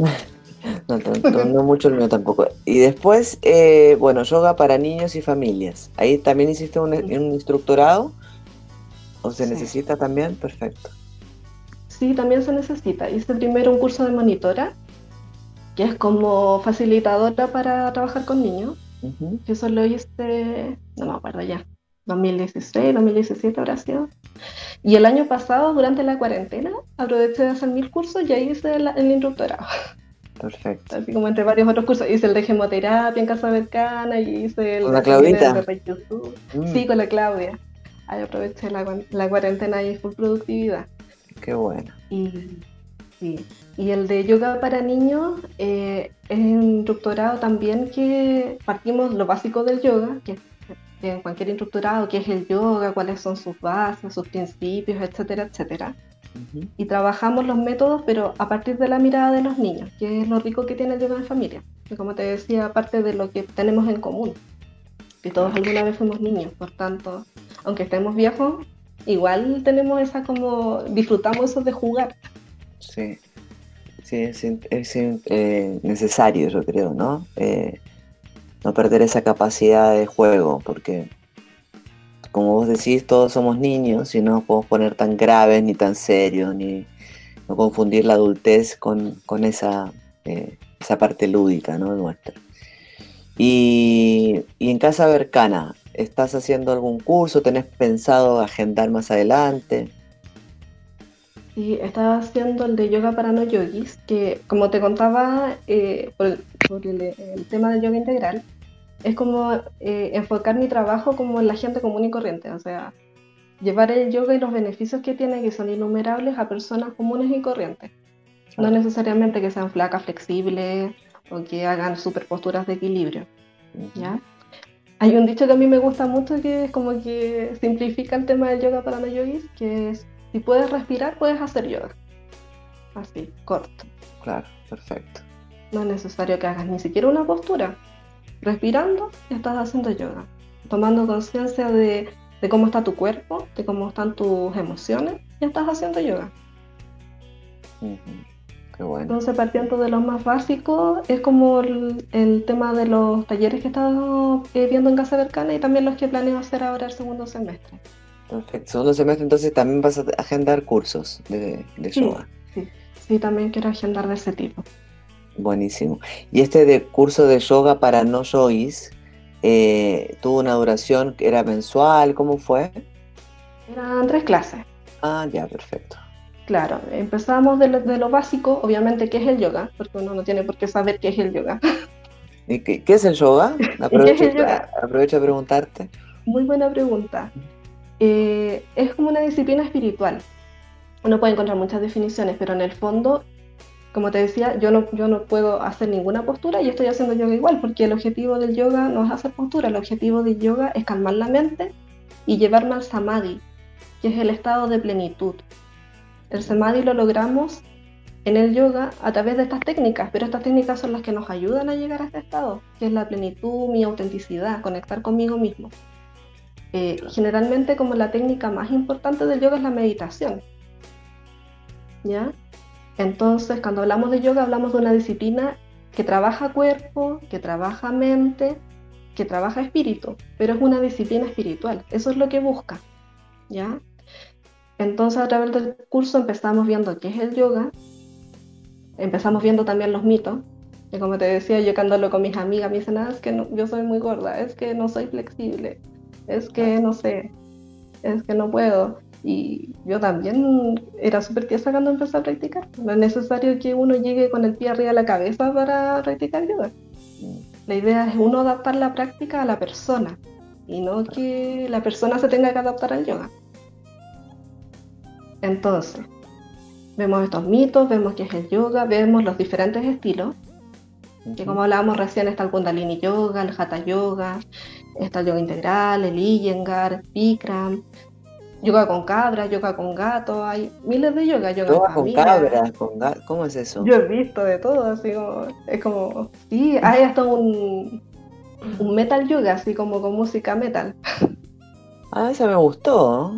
No, no, no mucho el mío tampoco. Y después, eh, bueno, yoga para niños y familias. ¿Ahí también hiciste un, un instructorado? ¿O se sí. necesita también? Perfecto. Sí, también se necesita. Hice primero un curso de monitora, que es como facilitadora para trabajar con niños. Uh-huh. Eso lo hice, no me acuerdo ya, dos mil dieciséis, dos mil diecisiete habrá sido. Y el año pasado, durante la cuarentena, aproveché de hacer mil cursos y ahí hice el, el instructorado. Perfecto. Así como entre varios otros cursos. Hice el de gemoterapia en Casa Vercana y hice el ¿Con la Claudita? De Reiki. Mm. Sí, con la Claudia. Ahí aproveché la, la cuarentena y full productividad. Qué bueno. Y... Sí, y el de yoga para niños eh, es un instructorado también que partimos lo básico del yoga, que en cualquier instructorado, que es el yoga, cuáles son sus bases, sus principios, etcétera, etcétera. Uh-huh. Y trabajamos los métodos, pero a partir de la mirada de los niños, que es lo rico que tiene el yoga en familia. Y como te decía, aparte de lo que tenemos en común, que todos alguna vez fuimos niños, por tanto, aunque estemos viejos, igual tenemos esa como, disfrutamos eso de jugar. Sí, sí, es, es eh, necesario, yo creo, ¿no? Eh, no perder esa capacidad de juego, porque como vos decís, todos somos niños y no nos podemos poner tan graves, ni tan serios, ni, no confundir la adultez con, con esa, eh, esa parte lúdica, ¿no? Nuestra. Y, y en Casa Berkana, ¿estás haciendo algún curso? ¿Tenés pensado agendar más adelante? Sí, estaba haciendo el de yoga para no yogis, que como te contaba, eh, por, el, por el, el tema del yoga integral, es como eh, enfocar mi trabajo como en la gente común y corriente, o sea, llevar el yoga y los beneficios que tiene, que son innumerables, a personas comunes y corrientes. No necesariamente que sean flacas, flexibles o que hagan super posturas de equilibrio, ¿ya? Hay un dicho que a mí me gusta mucho que es como que simplifica el tema del yoga para no yogis, que es: si puedes respirar, puedes hacer yoga. Así, corto. Claro, perfecto. No es necesario que hagas ni siquiera una postura. Respirando, ya estás haciendo yoga. Tomando conciencia de, de cómo está tu cuerpo, de cómo están tus emociones, ya estás haciendo yoga. Uh-huh. Qué bueno. Entonces, partiendo de lo más básico, es como el, el tema de los talleres que he estado eh, viendo en Casa Berkana y también los que planeo hacer ahora el segundo semestre. Perfecto. Segundo semestre, entonces también vas a agendar cursos de, de Sí, yoga. sí, sí, también quiero agendar de ese tipo. Buenísimo. Y este de curso de yoga para no yogis, eh, ¿tuvo una duración que era mensual? ¿Cómo fue? Eran tres clases. Ah, ya, perfecto. Claro, empezamos de lo, de lo básico, obviamente, ¿qué es el yoga? Porque uno no tiene por qué saber qué es el yoga. ¿Y qué, qué es el yoga? ¿Y qué es Aprovecho, el yoga? aprovecho a preguntarte. Muy buena pregunta. Eh, es como una disciplina espiritual. Uno puede encontrar muchas definiciones, pero en el fondo, como te decía, yo no, yo no puedo hacer ninguna postura y estoy haciendo yoga igual, porque el objetivo del yoga no es hacer postura, el objetivo del yoga es calmar la mente y llevarme al samadhi, que es el estado de plenitud. El samadhi lo logramos en el yoga a través de estas técnicas, pero estas técnicas son las que nos ayudan a llegar a este estado, que es la plenitud, mi autenticidad, conectar conmigo mismo. Eh, generalmente, como la técnica más importante del yoga es la meditación, ¿ya? Entonces, cuando hablamos de yoga, hablamos de una disciplina que trabaja cuerpo, que trabaja mente, que trabaja espíritu, pero es una disciplina espiritual, eso es lo que busca, ¿ya? Entonces, a través del curso empezamos viendo qué es el yoga, empezamos viendo también los mitos, que como te decía, yo cuando hablo con mis amigas me dicen: ah, es que no, yo soy muy gorda, es que no soy flexible, es que no sé, es que no puedo. Y yo también era súper tiesa cuando empecé a practicar. No es necesario que uno llegue con el pie arriba de la cabeza para practicar yoga. La idea es uno adaptar la práctica a la persona y no que la persona se tenga que adaptar al yoga. Entonces, vemos estos mitos, vemos qué es el yoga, vemos los diferentes estilos, que como hablábamos recién está el Kundalini Yoga, el Hatha Yoga, está el yoga integral, el Iyengar, Bikram, yoga con cabra, yoga con gato, hay miles de yoga, yoga, Yoga en con familia. cabras, con gato, ¿cómo es eso? Yo he visto de todo, así como, es como, sí, hay hasta un, un metal yoga, así como con música metal. Ah, esa me gustó.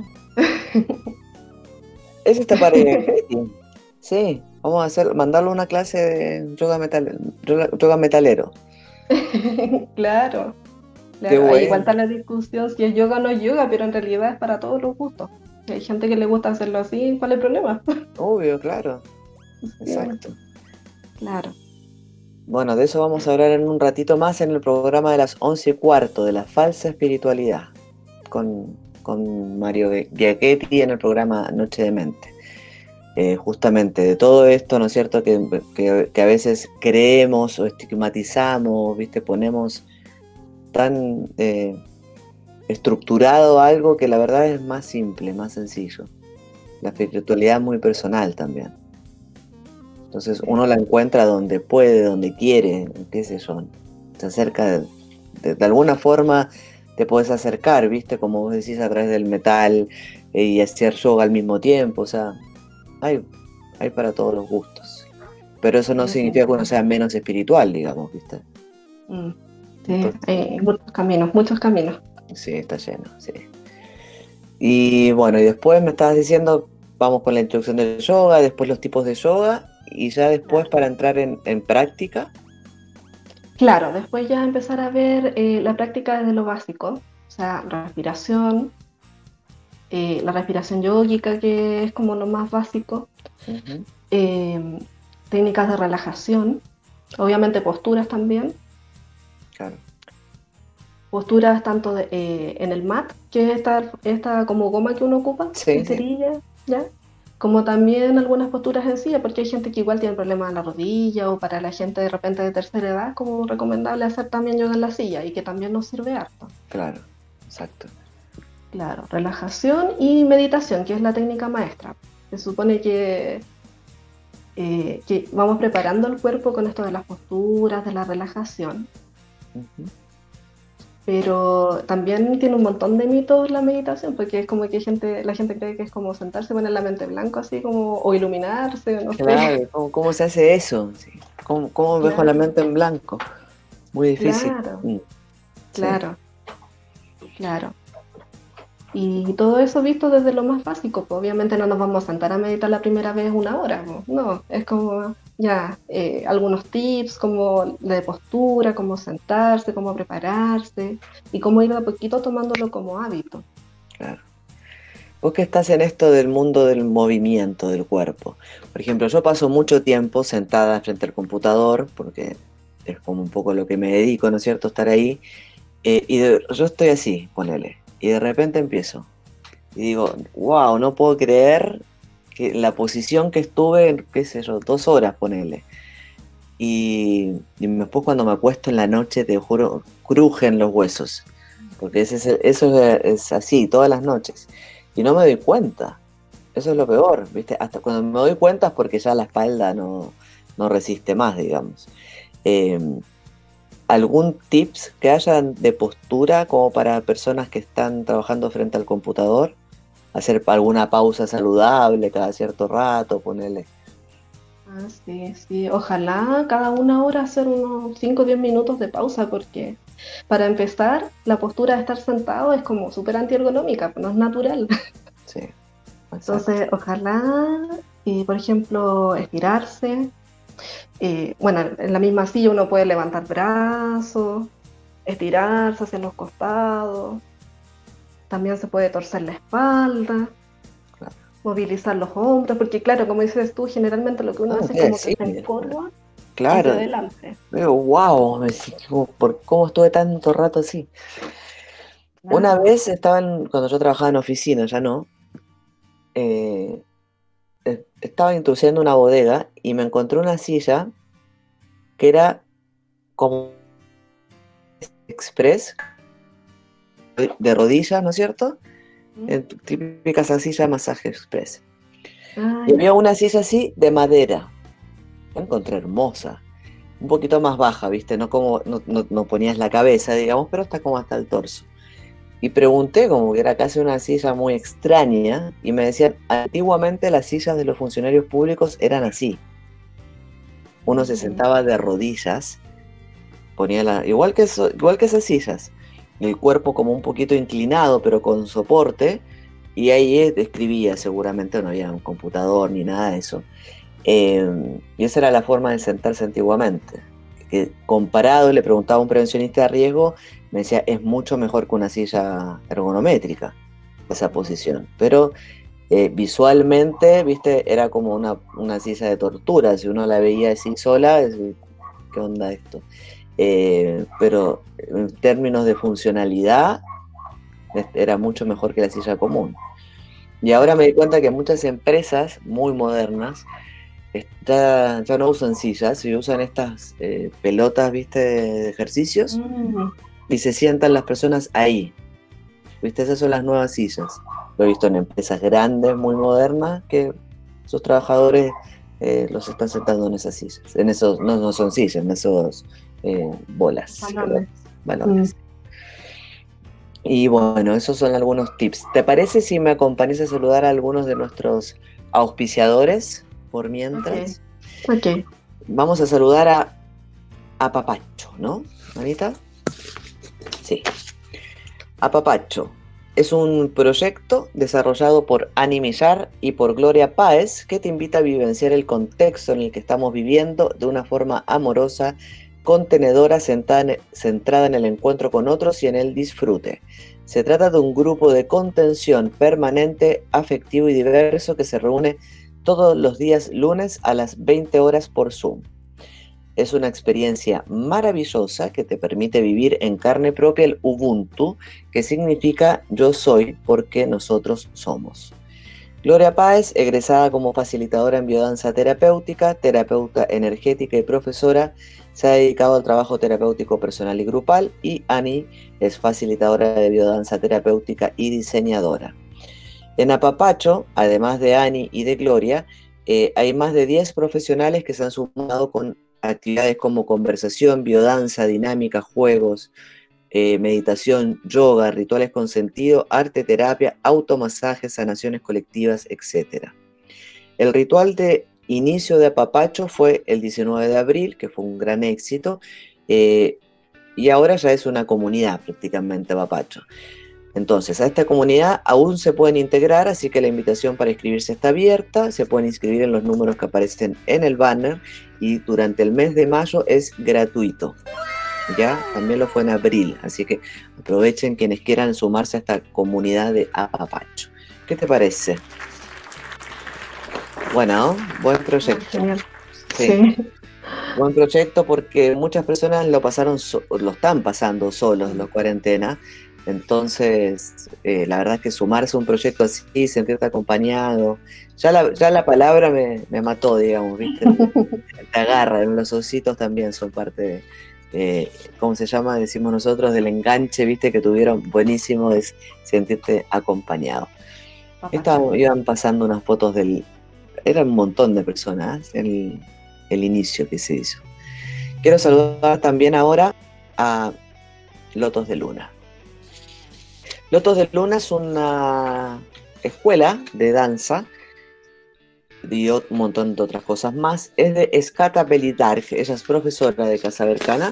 Ese está para Betty. Sí, vamos a hacer, mandarle una clase de yoga, metal, yoga, yoga metalero. Claro, Qué claro. bueno. Ahí igual está la discusión si es yoga o no es yoga, pero en realidad es para todos los gustos. Si hay gente que le gusta hacerlo así, ¿cuál es el problema? Obvio, claro. Sí, Exacto. claro. Bueno, de eso vamos a hablar en un ratito más en el programa de las once y cuarto, de la falsa espiritualidad, con, con Mario Giachetti en el programa Noche de Mente. Eh, justamente de todo esto, ¿no es cierto?, que, que, que a veces creemos o estigmatizamos, ¿viste? Ponemos tan eh, estructurado algo que la verdad es más simple, más sencillo. La espiritualidad es muy personal también. Entonces uno la encuentra donde puede, donde quiere, qué sé yo. Se acerca, de, de, de alguna forma te puedes acercar, ¿viste? Como vos decís, a través del metal eh, y hacer yoga al mismo tiempo, o sea, hay, hay para todos los gustos. Pero eso no Sí, significa sí. que uno sea menos espiritual, digamos, ¿viste? Mm, sí, Entonces, hay muchos caminos, muchos caminos. sí, está lleno, sí. Y bueno, y después me estabas diciendo, vamos con la introducción del yoga, después los tipos de yoga, y ya después para entrar en, en práctica. Claro, después ya empezar a ver eh, la práctica desde lo básico, o sea, respiración, eh, la respiración yógica, que es como lo más básico, Ujú. eh, técnicas de relajación, obviamente posturas también, Claro. posturas tanto de, eh, en el mat, que es esta, esta como goma que uno ocupa, Sí, sí, esterilla, ¿ya? Como también algunas posturas en silla, porque hay gente que igual tiene problemas en la rodilla, o para la gente de repente de tercera edad, como recomendable hacer también yoga en la silla, y que también nos sirve harto. claro, exacto. Claro, relajación y meditación, que es la técnica maestra. Se supone que, eh, que vamos preparando el cuerpo con esto de las posturas, de la relajación, Ujú. pero también tiene un montón de mitos la meditación, porque es como que gente, la gente cree que es como sentarse, poner la mente en blanco, así como, o iluminarse, no sé. Claro, ¿cómo, cómo se hace eso? Sí. ¿Cómo, cómo dejo la Claro, mente en blanco? Muy difícil. claro, Mm, sí, claro, claro. Y todo eso visto desde lo más básico, pues obviamente no nos vamos a sentar a meditar la primera vez una hora, pues, no, es como ya eh, algunos tips como de postura, cómo sentarse, cómo prepararse y cómo ir de a poquito tomándolo como hábito. claro. Vos que estás en esto del mundo del movimiento del cuerpo. Por ejemplo, yo paso mucho tiempo sentada frente al computador, porque es como un poco lo que me dedico, ¿no es cierto? Estar ahí. Eh, y de- yo estoy así, ponele. Y de repente empiezo. Y digo, wow, no puedo creer que la posición que estuve, qué sé yo, dos horas, ponele. Y, y después cuando me acuesto en la noche, te juro, crujen los huesos. Porque ese es el- eso es, es así, todas las noches. Y no me doy cuenta. Eso es lo peor, ¿viste? Hasta cuando me doy cuenta es porque ya la espalda no, no resiste más, digamos. Eh, ¿Algún tips que hayan de postura como para personas que están trabajando frente al computador? Hacer alguna pausa saludable cada cierto rato, ponerle. Ah, sí, sí, ojalá cada una hora hacer unos cinco o diez minutos de pausa, porque para empezar, la postura de estar sentado es como súper antiergonómica, pues no es natural. Sí, exacto. Entonces, ojalá, eh, por ejemplo, estirarse. Eh, bueno, en la misma silla uno puede levantar brazos, estirarse hacia los costados, también se puede torcer la espalda, Claro. movilizar los hombros, porque claro, como dices tú, generalmente lo que uno No, hace es ¿qué como que decir? se encorva hacia Claro, adelante. digo, wow, me decía, ¿cómo- ¿por cómo estuve tanto rato así? Una Claro. vez estaba en- cuando yo trabajaba en oficina, ya no, eh, eh, estaba introduciendo una bodega y me encontré una silla que era como express de rodillas, ¿no es cierto? ¿Mm? En tu típica silla de masaje express. Ah, Y había ya. una silla así de madera. La encontré hermosa. Un poquito más baja, ¿viste? No como no, no, no ponías la cabeza, digamos, pero está como hasta el torso. Y pregunté, como que era casi una silla muy extraña, y me decían, antiguamente las sillas de los funcionarios públicos eran así. Uno se Mm, sentaba de rodillas, ponía la, igual que eso, igual que esas sillas, el cuerpo como un poquito inclinado, pero con soporte, y ahí eh, escribía, seguramente no había un computador ni nada de eso. Eh, y esa era la forma de sentarse antiguamente. Que comparado, le preguntaba a un prevencionista de riesgo, me decía, es mucho mejor que una silla ergonométrica, esa posición. Pero eh, visualmente, viste, era como una, una silla de tortura. Si uno la veía así sola, es, ¿qué onda esto? Eh, pero en términos de funcionalidad, es- era mucho mejor que la silla común. Y ahora me di cuenta que muchas empresas muy modernas está, ya no usan sillas y usan estas eh, pelotas, viste, de ejercicios mm. y se sientan las personas ahí, viste, esas son las nuevas sillas. Lo he visto en empresas grandes, muy modernas, que sus trabajadores eh, los están sentando en esas sillas, en esos, no, no son sillas, en esos eh, bolas, pelotas, Balones. Mm. balones. Y bueno, esos son algunos tips. ¿Te parece si me acompañas a saludar a algunos de nuestros auspiciadores por Ok, mientras? ok. Vamos a saludar a, a Papacho, ¿no, Anita? Sí. A Papacho es un proyecto desarrollado por Ani Millar y por Gloria Páez que te invita a vivenciar el contexto en el que estamos viviendo de una forma amorosa, contenedora, centrada en, centrada en el encuentro con otros y en el disfrute. Se trata de un grupo de contención permanente, afectivo y diverso que se reúne todos los días lunes a las veinte horas por Zoom. Es una experiencia maravillosa que te permite vivir en carne propia el Ubuntu, que significa yo soy porque nosotros somos. Gloria Páez, egresada como facilitadora en biodanza terapéutica, terapeuta energética y profesora, se ha dedicado al trabajo terapéutico personal y grupal, y Ani es facilitadora de biodanza terapéutica y diseñadora. En Apapacho, además de Ani y de Gloria, eh, hay más de diez profesionales que se han sumado con actividades como conversación, biodanza, dinámica, juegos, eh, meditación, yoga, rituales con sentido, arte, terapia, automasajes, sanaciones colectivas, etcétera. El ritual de inicio de Apapacho fue el diecinueve de abril, que fue un gran éxito, eh, y ahora ya es una comunidad prácticamente Apapacho. Entonces, a esta comunidad aún se pueden integrar, así que la invitación para inscribirse está abierta. Se pueden inscribir en los números que aparecen en el banner, y durante el mes de mayo es gratuito. Ya, también lo fue en abril, así que aprovechen quienes quieran sumarse a esta comunidad de Apapacho. ¿Qué te parece? Bueno, buen proyecto. Genial. Sí. Sí. Buen proyecto porque muchas personas lo pasaron, so- lo están pasando solos en la cuarentena. Entonces, eh, la verdad es que sumarse a un proyecto así, sentirte acompañado, ya la, ya la palabra me, me mató, digamos, ¿viste? Te agarran, los ositos también son parte de, eh, ¿cómo se llama? Decimos nosotros, del enganche, ¿viste? Que tuvieron buenísimo, es sentirte acompañado. Estaban, iban pasando unas fotos del, eran un montón de personas, el, el inicio que se hizo. Quiero saludar también ahora a Lotos de Luna. Lotos de Luna es una escuela de danza y un montón de otras cosas más. Es de Escata Belidarg, ella es profesora de Casa Bercana.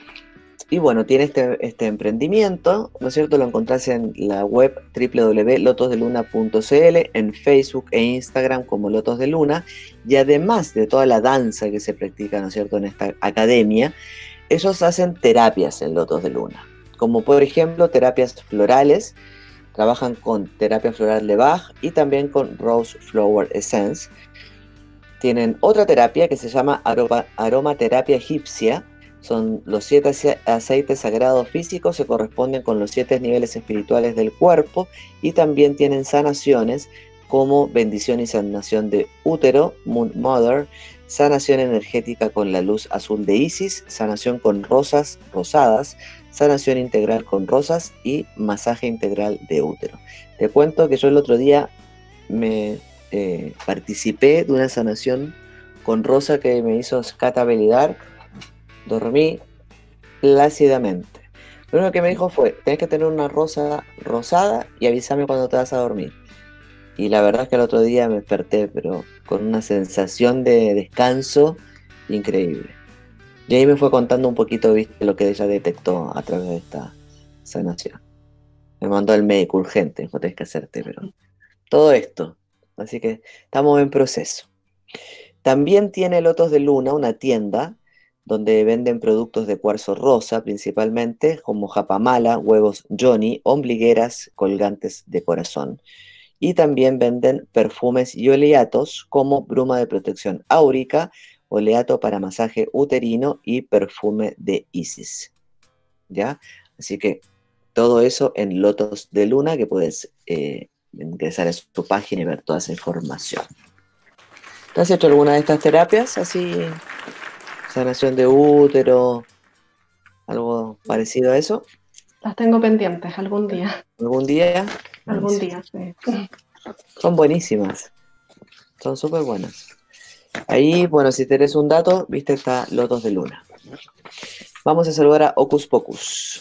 Y bueno, tiene este, este emprendimiento, ¿no es cierto? Lo encontrás en la web doble u doble u doble u punto lotos de luna punto c l, en Facebook e Instagram como Lotos de Luna. Y además de toda la danza que se practica, ¿no es cierto?, en esta academia, ellos hacen terapias en Lotos de Luna, como por ejemplo terapias florales. Trabajan con terapia floral de Bach y también con Rose Flower Essence. Tienen otra terapia que se llama aroma, aromaterapia egipcia. Son los siete aceites sagrados físicos, se corresponden con los siete niveles espirituales del cuerpo, y también tienen sanaciones como bendición y sanación de útero, Moon Mother, sanación energética con la luz azul de Isis, sanación con rosas rosadas, sanación integral con rosas y masaje integral de útero. Te cuento que yo el otro día me eh, participé de una sanación con rosa que me hizo Escata Belidarg. Dormí plácidamente. Lo único que me dijo fue, tenés que tener una rosa rosada y avísame cuando te vas a dormir. Y la verdad es que el otro día me desperté, pero con una sensación de descanso increíble. Y ahí me fue contando un poquito, viste, lo que ella detectó a través de esta sanación. Me mandó al médico urgente, dijo, tenés que hacerte, pero todo esto. Así que estamos en proceso. También tiene Lotos de Luna una tienda donde venden productos de cuarzo rosa principalmente, como japamala, huevos Johnny, ombligueras, colgantes de corazón. Y también venden perfumes y oleatos como bruma de protección áurica, oleato para masaje uterino y perfume de Isis. ¿Ya? Así que todo eso en Lotos de Luna, que puedes eh, ingresar a su página y ver toda esa información. ¿Te has hecho alguna de estas terapias? Así, sanación de útero, algo parecido a eso. Las tengo pendientes algún día. ¿Algún día? Algún día, sí. Son buenísimas. Son súper buenas. Ahí, bueno, si tenés un dato, viste, está Lotos de Luna. Vamos a saludar a Hocus Pocus.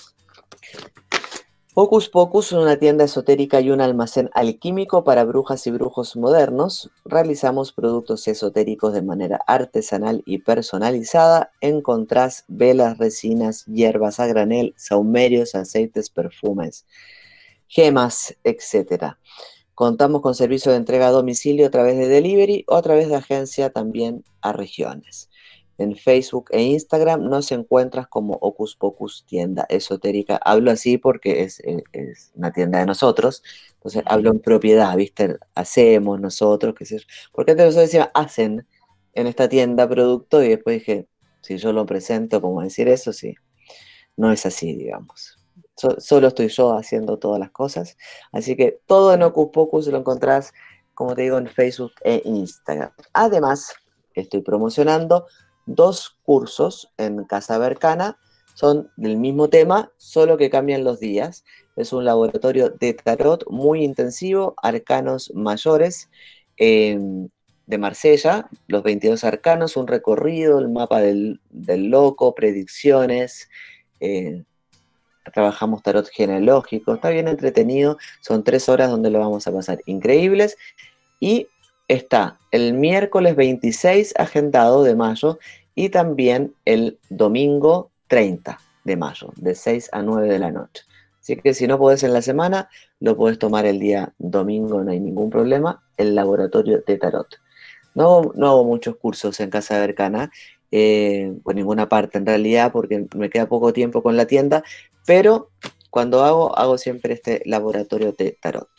Hocus Pocus es una tienda esotérica y un almacén alquímico para brujas y brujos modernos. Realizamos productos esotéricos de manera artesanal y personalizada. Encontrás velas, resinas, hierbas a granel, sahumerios, aceites, perfumes, gemas, etcétera. Contamos con servicio de entrega a domicilio a través de delivery o a través de agencia también a regiones. en Facebook e Instagram nos encuentras como Hocus Pocus Tienda Esotérica. Hablo así porque es, es, es una tienda de nosotros, entonces hablo en propiedad, ¿viste? Hacemos nosotros, qué sé yo. Porque antes nosotros decíamos, hacen en esta tienda producto, y después dije, si yo lo presento, ¿cómo decir eso? Sí, no es así, digamos. So, solo estoy yo haciendo todas las cosas, así que todo en Hocus Pocus lo encontrás, como te digo, en Facebook e Instagram. Además, estoy promocionando dos cursos en Casa Bercana, son del mismo tema, solo que cambian los días. Es un laboratorio de tarot muy intensivo, arcanos mayores, eh, de Marsella, los veintidós arcanos, un recorrido, el mapa del, del loco, predicciones, eh, trabajamos tarot genealógico, está bien entretenido, son tres horas donde lo vamos a pasar increíbles. Y está el miércoles veintiséis agendado de mayo y también el domingo treinta de mayo, de seis a nueve de la noche. Así que si no podés en la semana, lo podés tomar el día domingo, no hay ningún problema, el laboratorio de tarot. No, no hago muchos cursos en Casa Bercana, eh, por ninguna parte en realidad, porque me queda poco tiempo con la tienda, pero cuando hago, hago siempre este laboratorio de tarot.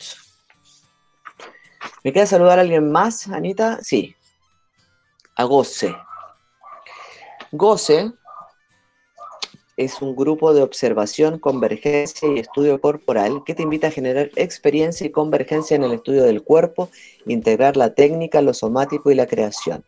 ¿Me queda saludar a alguien más, Anita? Sí. A Goce. Goce es un grupo de observación, convergencia y estudio corporal que te invita a generar experiencia y convergencia en el estudio del cuerpo, integrar la técnica, lo somático y la creación.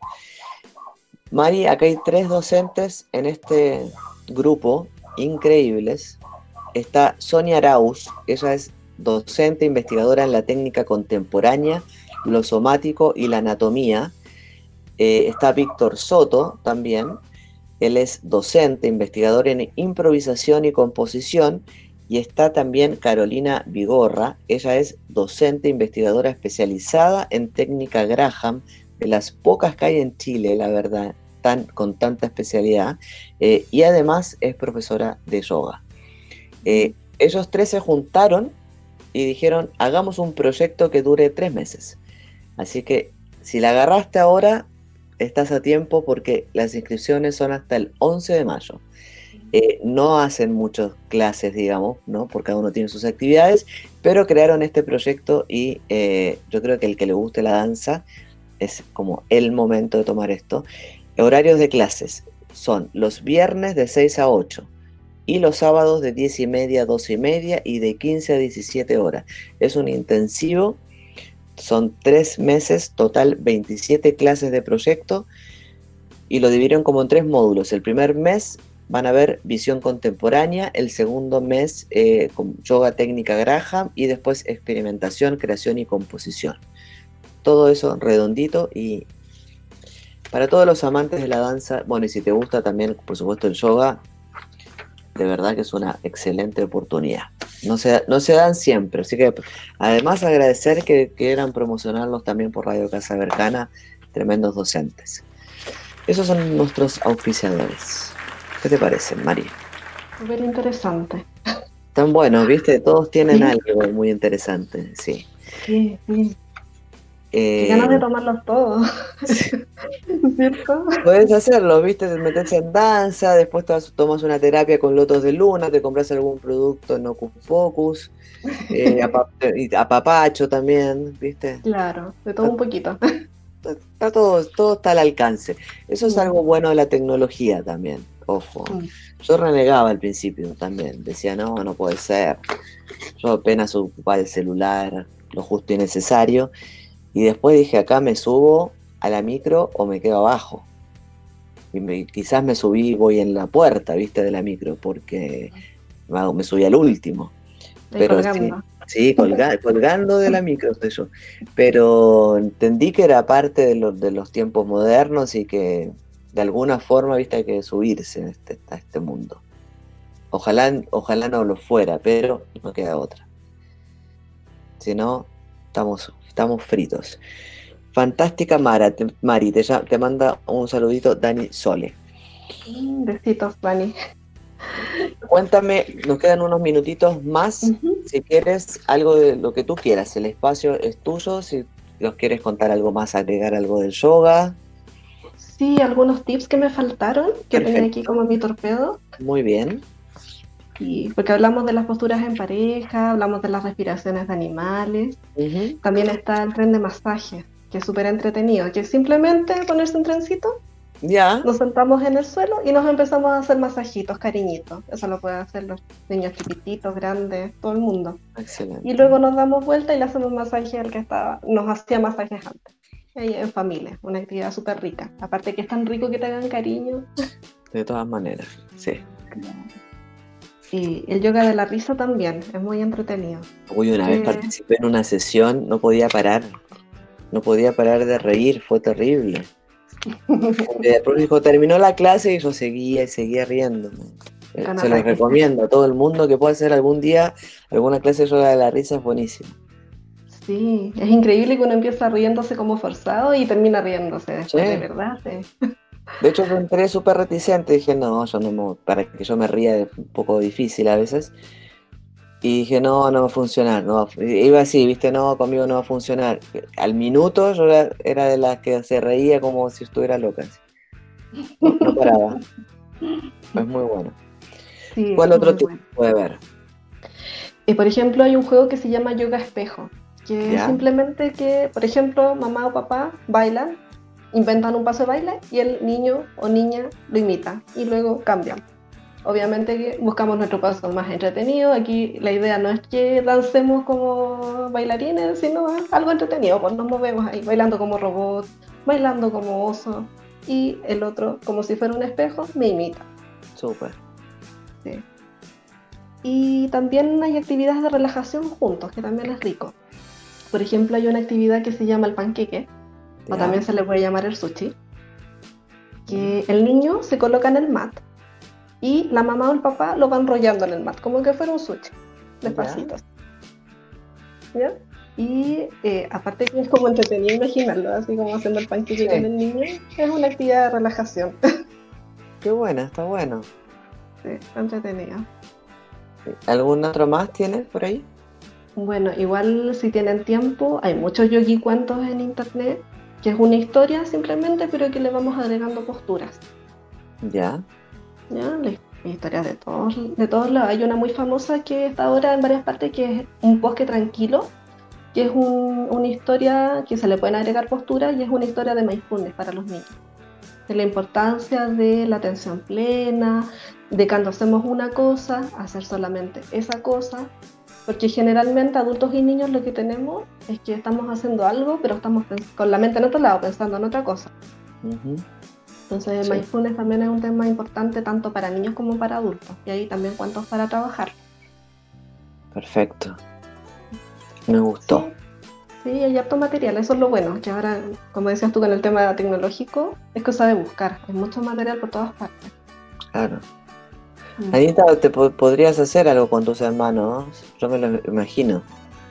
Mari, acá hay tres docentes en este grupo, increíbles. Está Sonia Arauz, ella es docente investigadora en la técnica contemporánea, lo somático y la anatomía. Eh, está Víctor Soto también, él es docente, investigador en improvisación y composición. Y está también Carolina Vigorra, ella es docente, investigadora especializada en técnica Graham, de las pocas que hay en Chile, la verdad, tan, con tanta especialidad, eh, y además es profesora de yoga. Eh, ellos tres se juntaron y dijeron, hagamos un proyecto que dure tres meses. Así que si la agarraste ahora, estás a tiempo porque las inscripciones son hasta el once de mayo. Eh, no hacen muchas clases, digamos, ¿no? Porque cada uno tiene sus actividades, pero crearon este proyecto y eh, yo creo que el que le guste la danza es como el momento de tomar esto. Horarios de clases son los viernes de seis a ocho. Y los sábados de diez y media a doce y media y de quince a diecisiete horas. Es un intensivo, son tres meses, total veintisiete clases de proyecto y lo dividieron como en tres módulos. El primer mes van a ver visión contemporánea, el segundo mes eh, con yoga técnica Graham y después experimentación, creación y composición. Todo eso redondito y para todos los amantes de la danza, bueno, y si te gusta también, por supuesto, el yoga, de verdad que es una excelente oportunidad. No se, no se dan siempre, así que además agradecer que quieran promocionarlos también por Radio Casa Bercana, tremendos docentes. Esos son nuestros auspiciadores. ¿Qué te parece, Mari? Súper interesante. Tan buenos, ¿viste? Todos tienen Sí. algo muy interesante, sí. Sí, sí. Eh, Qué ganas de tomarlos todos. ¿Cierto? Puedes hacerlo, ¿viste? Te metes en danza, después te vas- tomas una terapia con lotos de luna, te compras algún producto en Hocus Pocus, eh, apa- y apapacho también, ¿viste? Claro, de todo un poquito. Está todo, todo está al alcance. Eso es Mm. algo bueno de la tecnología también, ojo. Mm. Yo renegaba al principio también, decía, no, no puede ser. Yo apenas ocupaba el celular, lo justo y necesario. Y después dije, acá me subo a la micro o me quedo abajo. Y me- quizás me subí y voy en la puerta, ¿viste? De la micro, porque me, hago- me subí al último. Estoy Pero colgando. sí, sí, colga- colgando de la micro estoy yo. Pero entendí que era parte de, los de los tiempos modernos y que de alguna forma, ¿viste? Hay que subirse a este, a este mundo. Ojalá, ojalá no lo fuera, pero no queda otra. Si no, estamos, estamos fritos. Fantástica Mara, te- Mari, te, ya- te manda un saludito Dani Sole. Mm, Besitos, Dani. Cuéntame, nos quedan unos minutitos más. Ujú. Si quieres algo de lo que tú quieras, el espacio es tuyo. Si nos quieres contar algo más, agregar algo del yoga. sí, algunos tips que me faltaron, que tenía aquí Perfecto. como mi torpedo. Muy bien. Y porque hablamos de las posturas en pareja, hablamos de las respiraciones de animales. Ujú. También está el tren de masaje, que es súper entretenido, que es simplemente ponerse un trencito, Ya. nos sentamos en el suelo y nos empezamos a hacer masajitos, cariñitos. Eso lo pueden hacer los niños chiquititos, grandes, todo el mundo. Excelente. Y luego nos damos vuelta y le hacemos masaje al que estaba, nos hacía masajes antes. Ahí en familia, una actividad súper rica. Aparte que es tan rico que te hagan cariño. De todas maneras, sí. Y el yoga de la risa también, es muy entretenido. Uy, una vez Que- participé en una sesión, no podía parar. No podía parar de reír, fue terrible. El profe dijo, terminó la clase y yo seguía y seguía riéndome. Eh, Con Se los ataque. recomiendo a todo el mundo que pueda hacer algún día alguna clase de yoga de la risa, es buenísimo. Sí, es increíble que uno empieza riéndose como forzado y termina riéndose después, Sí. de verdad. Sí. De hecho, yo entré súper reticente, dije, no, yo no me, para que yo me ría es un poco difícil a veces. Y dije, no, no va a funcionar. No va a fu-". Iba así, viste, no, conmigo no va a funcionar. Al minuto yo era, era de las que se reía como si estuviera loca. así. No, no paraba. Es muy bueno. Sí, ¿Cuál es otro muy tipo bueno. puede ver? Y por ejemplo, hay un juego que se llama Yoga Espejo, que es ¿Ya? simplemente que, por ejemplo, mamá o papá bailan, inventan un paso de baile y el niño o niña lo imita y luego cambian. Obviamente que buscamos nuestro paso más entretenido. Aquí la idea no es que dancemos como bailarines, sino algo entretenido, pues nos movemos ahí bailando como robots, bailando como oso y el otro, como si fuera un espejo, me imita. Súper. Sí. Y también hay actividades de relajación juntos, que también es rico. Por ejemplo, hay una actividad que se llama el panqueque, o ¿Ya? también se le puede llamar el sushi, que el niño se coloca en el mat y la mamá o el papá lo va enrollando en el mat, como que fuera un sushi, despacito. ¿Ya? Y eh, aparte que es como entretenido imaginarlo, así como haciendo el panqueque Sí. con el niño, es una actividad de relajación. Qué buena, está bueno. Sí, está entretenido. ¿Algún otro más tienes por ahí? Bueno, igual si tienen tiempo, hay muchos yogi cuentos en internet, que es una historia simplemente, pero que le vamos agregando posturas. Ya. ¿Ya? Las historias de todos, de todos lados. Hay una muy famosa que está ahora en varias partes, que es Un bosque tranquilo, que es un- una historia que se le pueden agregar posturas y es una historia de mindfulness para los niños. De la importancia de la atención plena, de cuando hacemos una cosa, hacer solamente esa cosa, porque generalmente adultos y niños lo que tenemos es que estamos haciendo algo, pero estamos pens- con la mente en otro lado, pensando en otra cosa. Ujú. Entonces el Sí. mindfulness también es un tema importante tanto para niños como para adultos, y ahí también cuántos para trabajar. Perfecto. Me gustó. Sí, sí, hay harto material, eso es lo bueno, que ahora, como decías tú con el tema tecnológico, es cosa de buscar, hay mucho material por todas partes. Claro. Mm. Anita, ¿te po- podrías hacer algo con tus hermanos? Yo me lo imagino.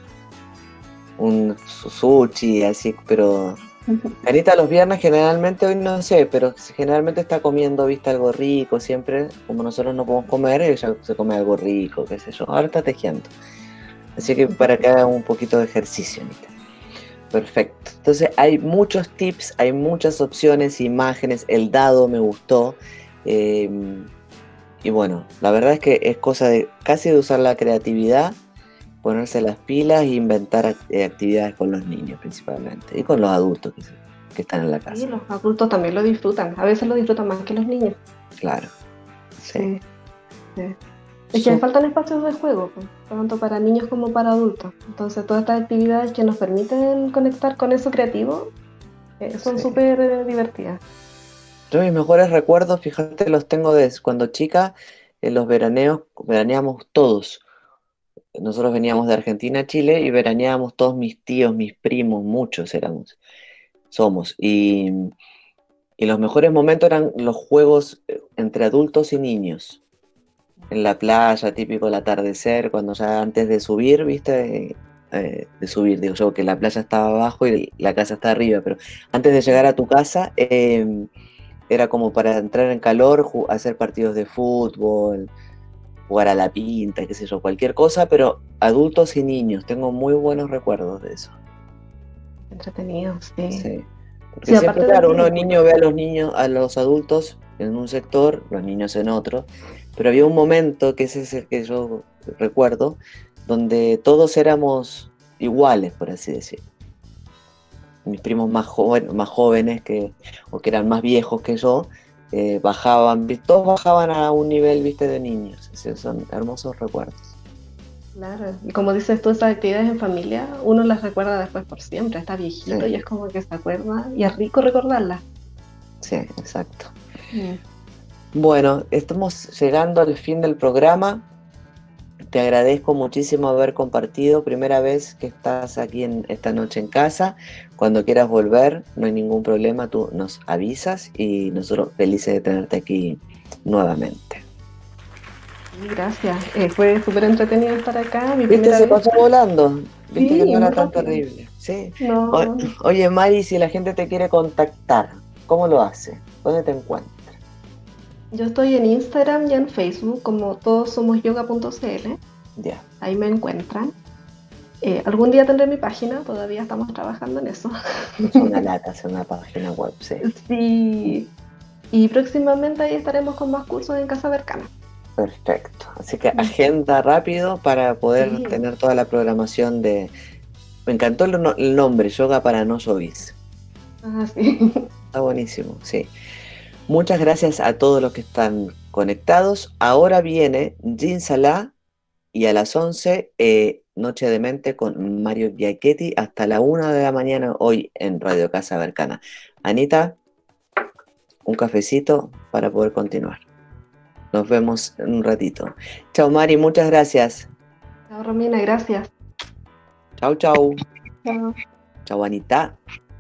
Un su- sushi, así, pero... Anita los viernes generalmente, hoy no sé, pero generalmente está comiendo, viste, algo rico siempre. Como nosotros no podemos comer, ella se come algo rico, qué sé yo. Ahora está tejiendo. Así que para que haga un poquito de ejercicio, Anita. Perfecto. Entonces hay muchos tips, hay muchas opciones, imágenes. El dado me gustó. eh, y bueno, la verdad es que es cosa de casi de usar la creatividad, ponerse las pilas e inventar act- eh, actividades con los niños principalmente. Y con los adultos que, se- que están en la Sí, casa. los adultos también lo disfrutan, a veces lo disfrutan más que los niños. Claro. Sí. Sí, sí. Es que Sup- faltan espacios de juego, pues, tanto para niños como para adultos. Entonces todas estas actividades que nos permiten conectar con eso creativo eh, son Sí. súper eh, divertidas. Yo mis mejores recuerdos, fíjate, los tengo de cuando chica, en los veraneos, veraneamos todos. Nosotros veníamos de Argentina a Chile y veraneábamos todos mis tíos, mis primos, muchos éramos, somos. Y, y los mejores momentos eran los juegos eh, entre adultos y niños. En la playa, típico el atardecer, cuando ya antes de subir, viste, Eh, de subir, digo yo, que la playa estaba abajo y la casa está arriba, pero antes de llegar a tu casa, eh, era como para entrar en calor, ju- hacer partidos de fútbol, jugar a la pinta, qué sé yo, cualquier cosa, pero adultos y niños, tengo muy buenos recuerdos de eso. Entretenido, sí. Sí. Porque Sí, siempre, aparte de claro, uno que, niño ve a los niños, a los adultos en un sector, los niños en otro, pero había un momento, que ese es el que yo recuerdo, donde todos éramos iguales, por así decirlo. Mis primos más, joven, más jóvenes que, o que eran más viejos que yo, eh, bajaban, vi- todos bajaban a un nivel, viste, de niños. Esos son hermosos recuerdos. claro, y como dices tú, esas actividades en familia, uno las recuerda después por siempre, está viejito y Sí, es como que se acuerda, y es rico recordarlas. sí, exacto. Mm. Bueno, estamos llegando al fin del programa. Te agradezco muchísimo haber compartido. Primera vez que estás aquí en esta noche en casa. Cuando quieras volver, no hay ningún problema. Tú nos avisas y nosotros felices de tenerte aquí nuevamente. Sí, gracias. Eh, fue súper entretenido estar acá, mi ¿Viste? primera Se vez. pasó volando. ¿Viste que Sí, no era muy tan rápido. terrible? Sí. O- No, Oye, Mari, si la gente te quiere contactar, ¿cómo lo hace? ¿Dónde te encuentras? yo estoy en Instagram y en Facebook como todossomosyoga punto cl, Ya. ahí me encuentran. Eh, algún día tendré mi página, todavía estamos trabajando en eso. Es una lata hacer una página web, sí. Sí, y próximamente ahí estaremos con más cursos en Casa Bercana. Perfecto. Así que agenda rápido para poder Sí, tener toda la programación de... Me encantó el, no- el nombre, Yoga para no yogis. ah, sí. Está buenísimo, sí. Muchas gracias a todos los que están conectados. Ahora viene Jin Salah y a las once, eh, Noche de Mente con Mario Giacchetti hasta la una de la mañana hoy en Radio Casa Bercana. Anita, un cafecito para poder continuar. Nos vemos en un ratito. Chao Mari, muchas gracias. Chao, Romina, gracias. Chau, chau. Chao. Chau, Anita.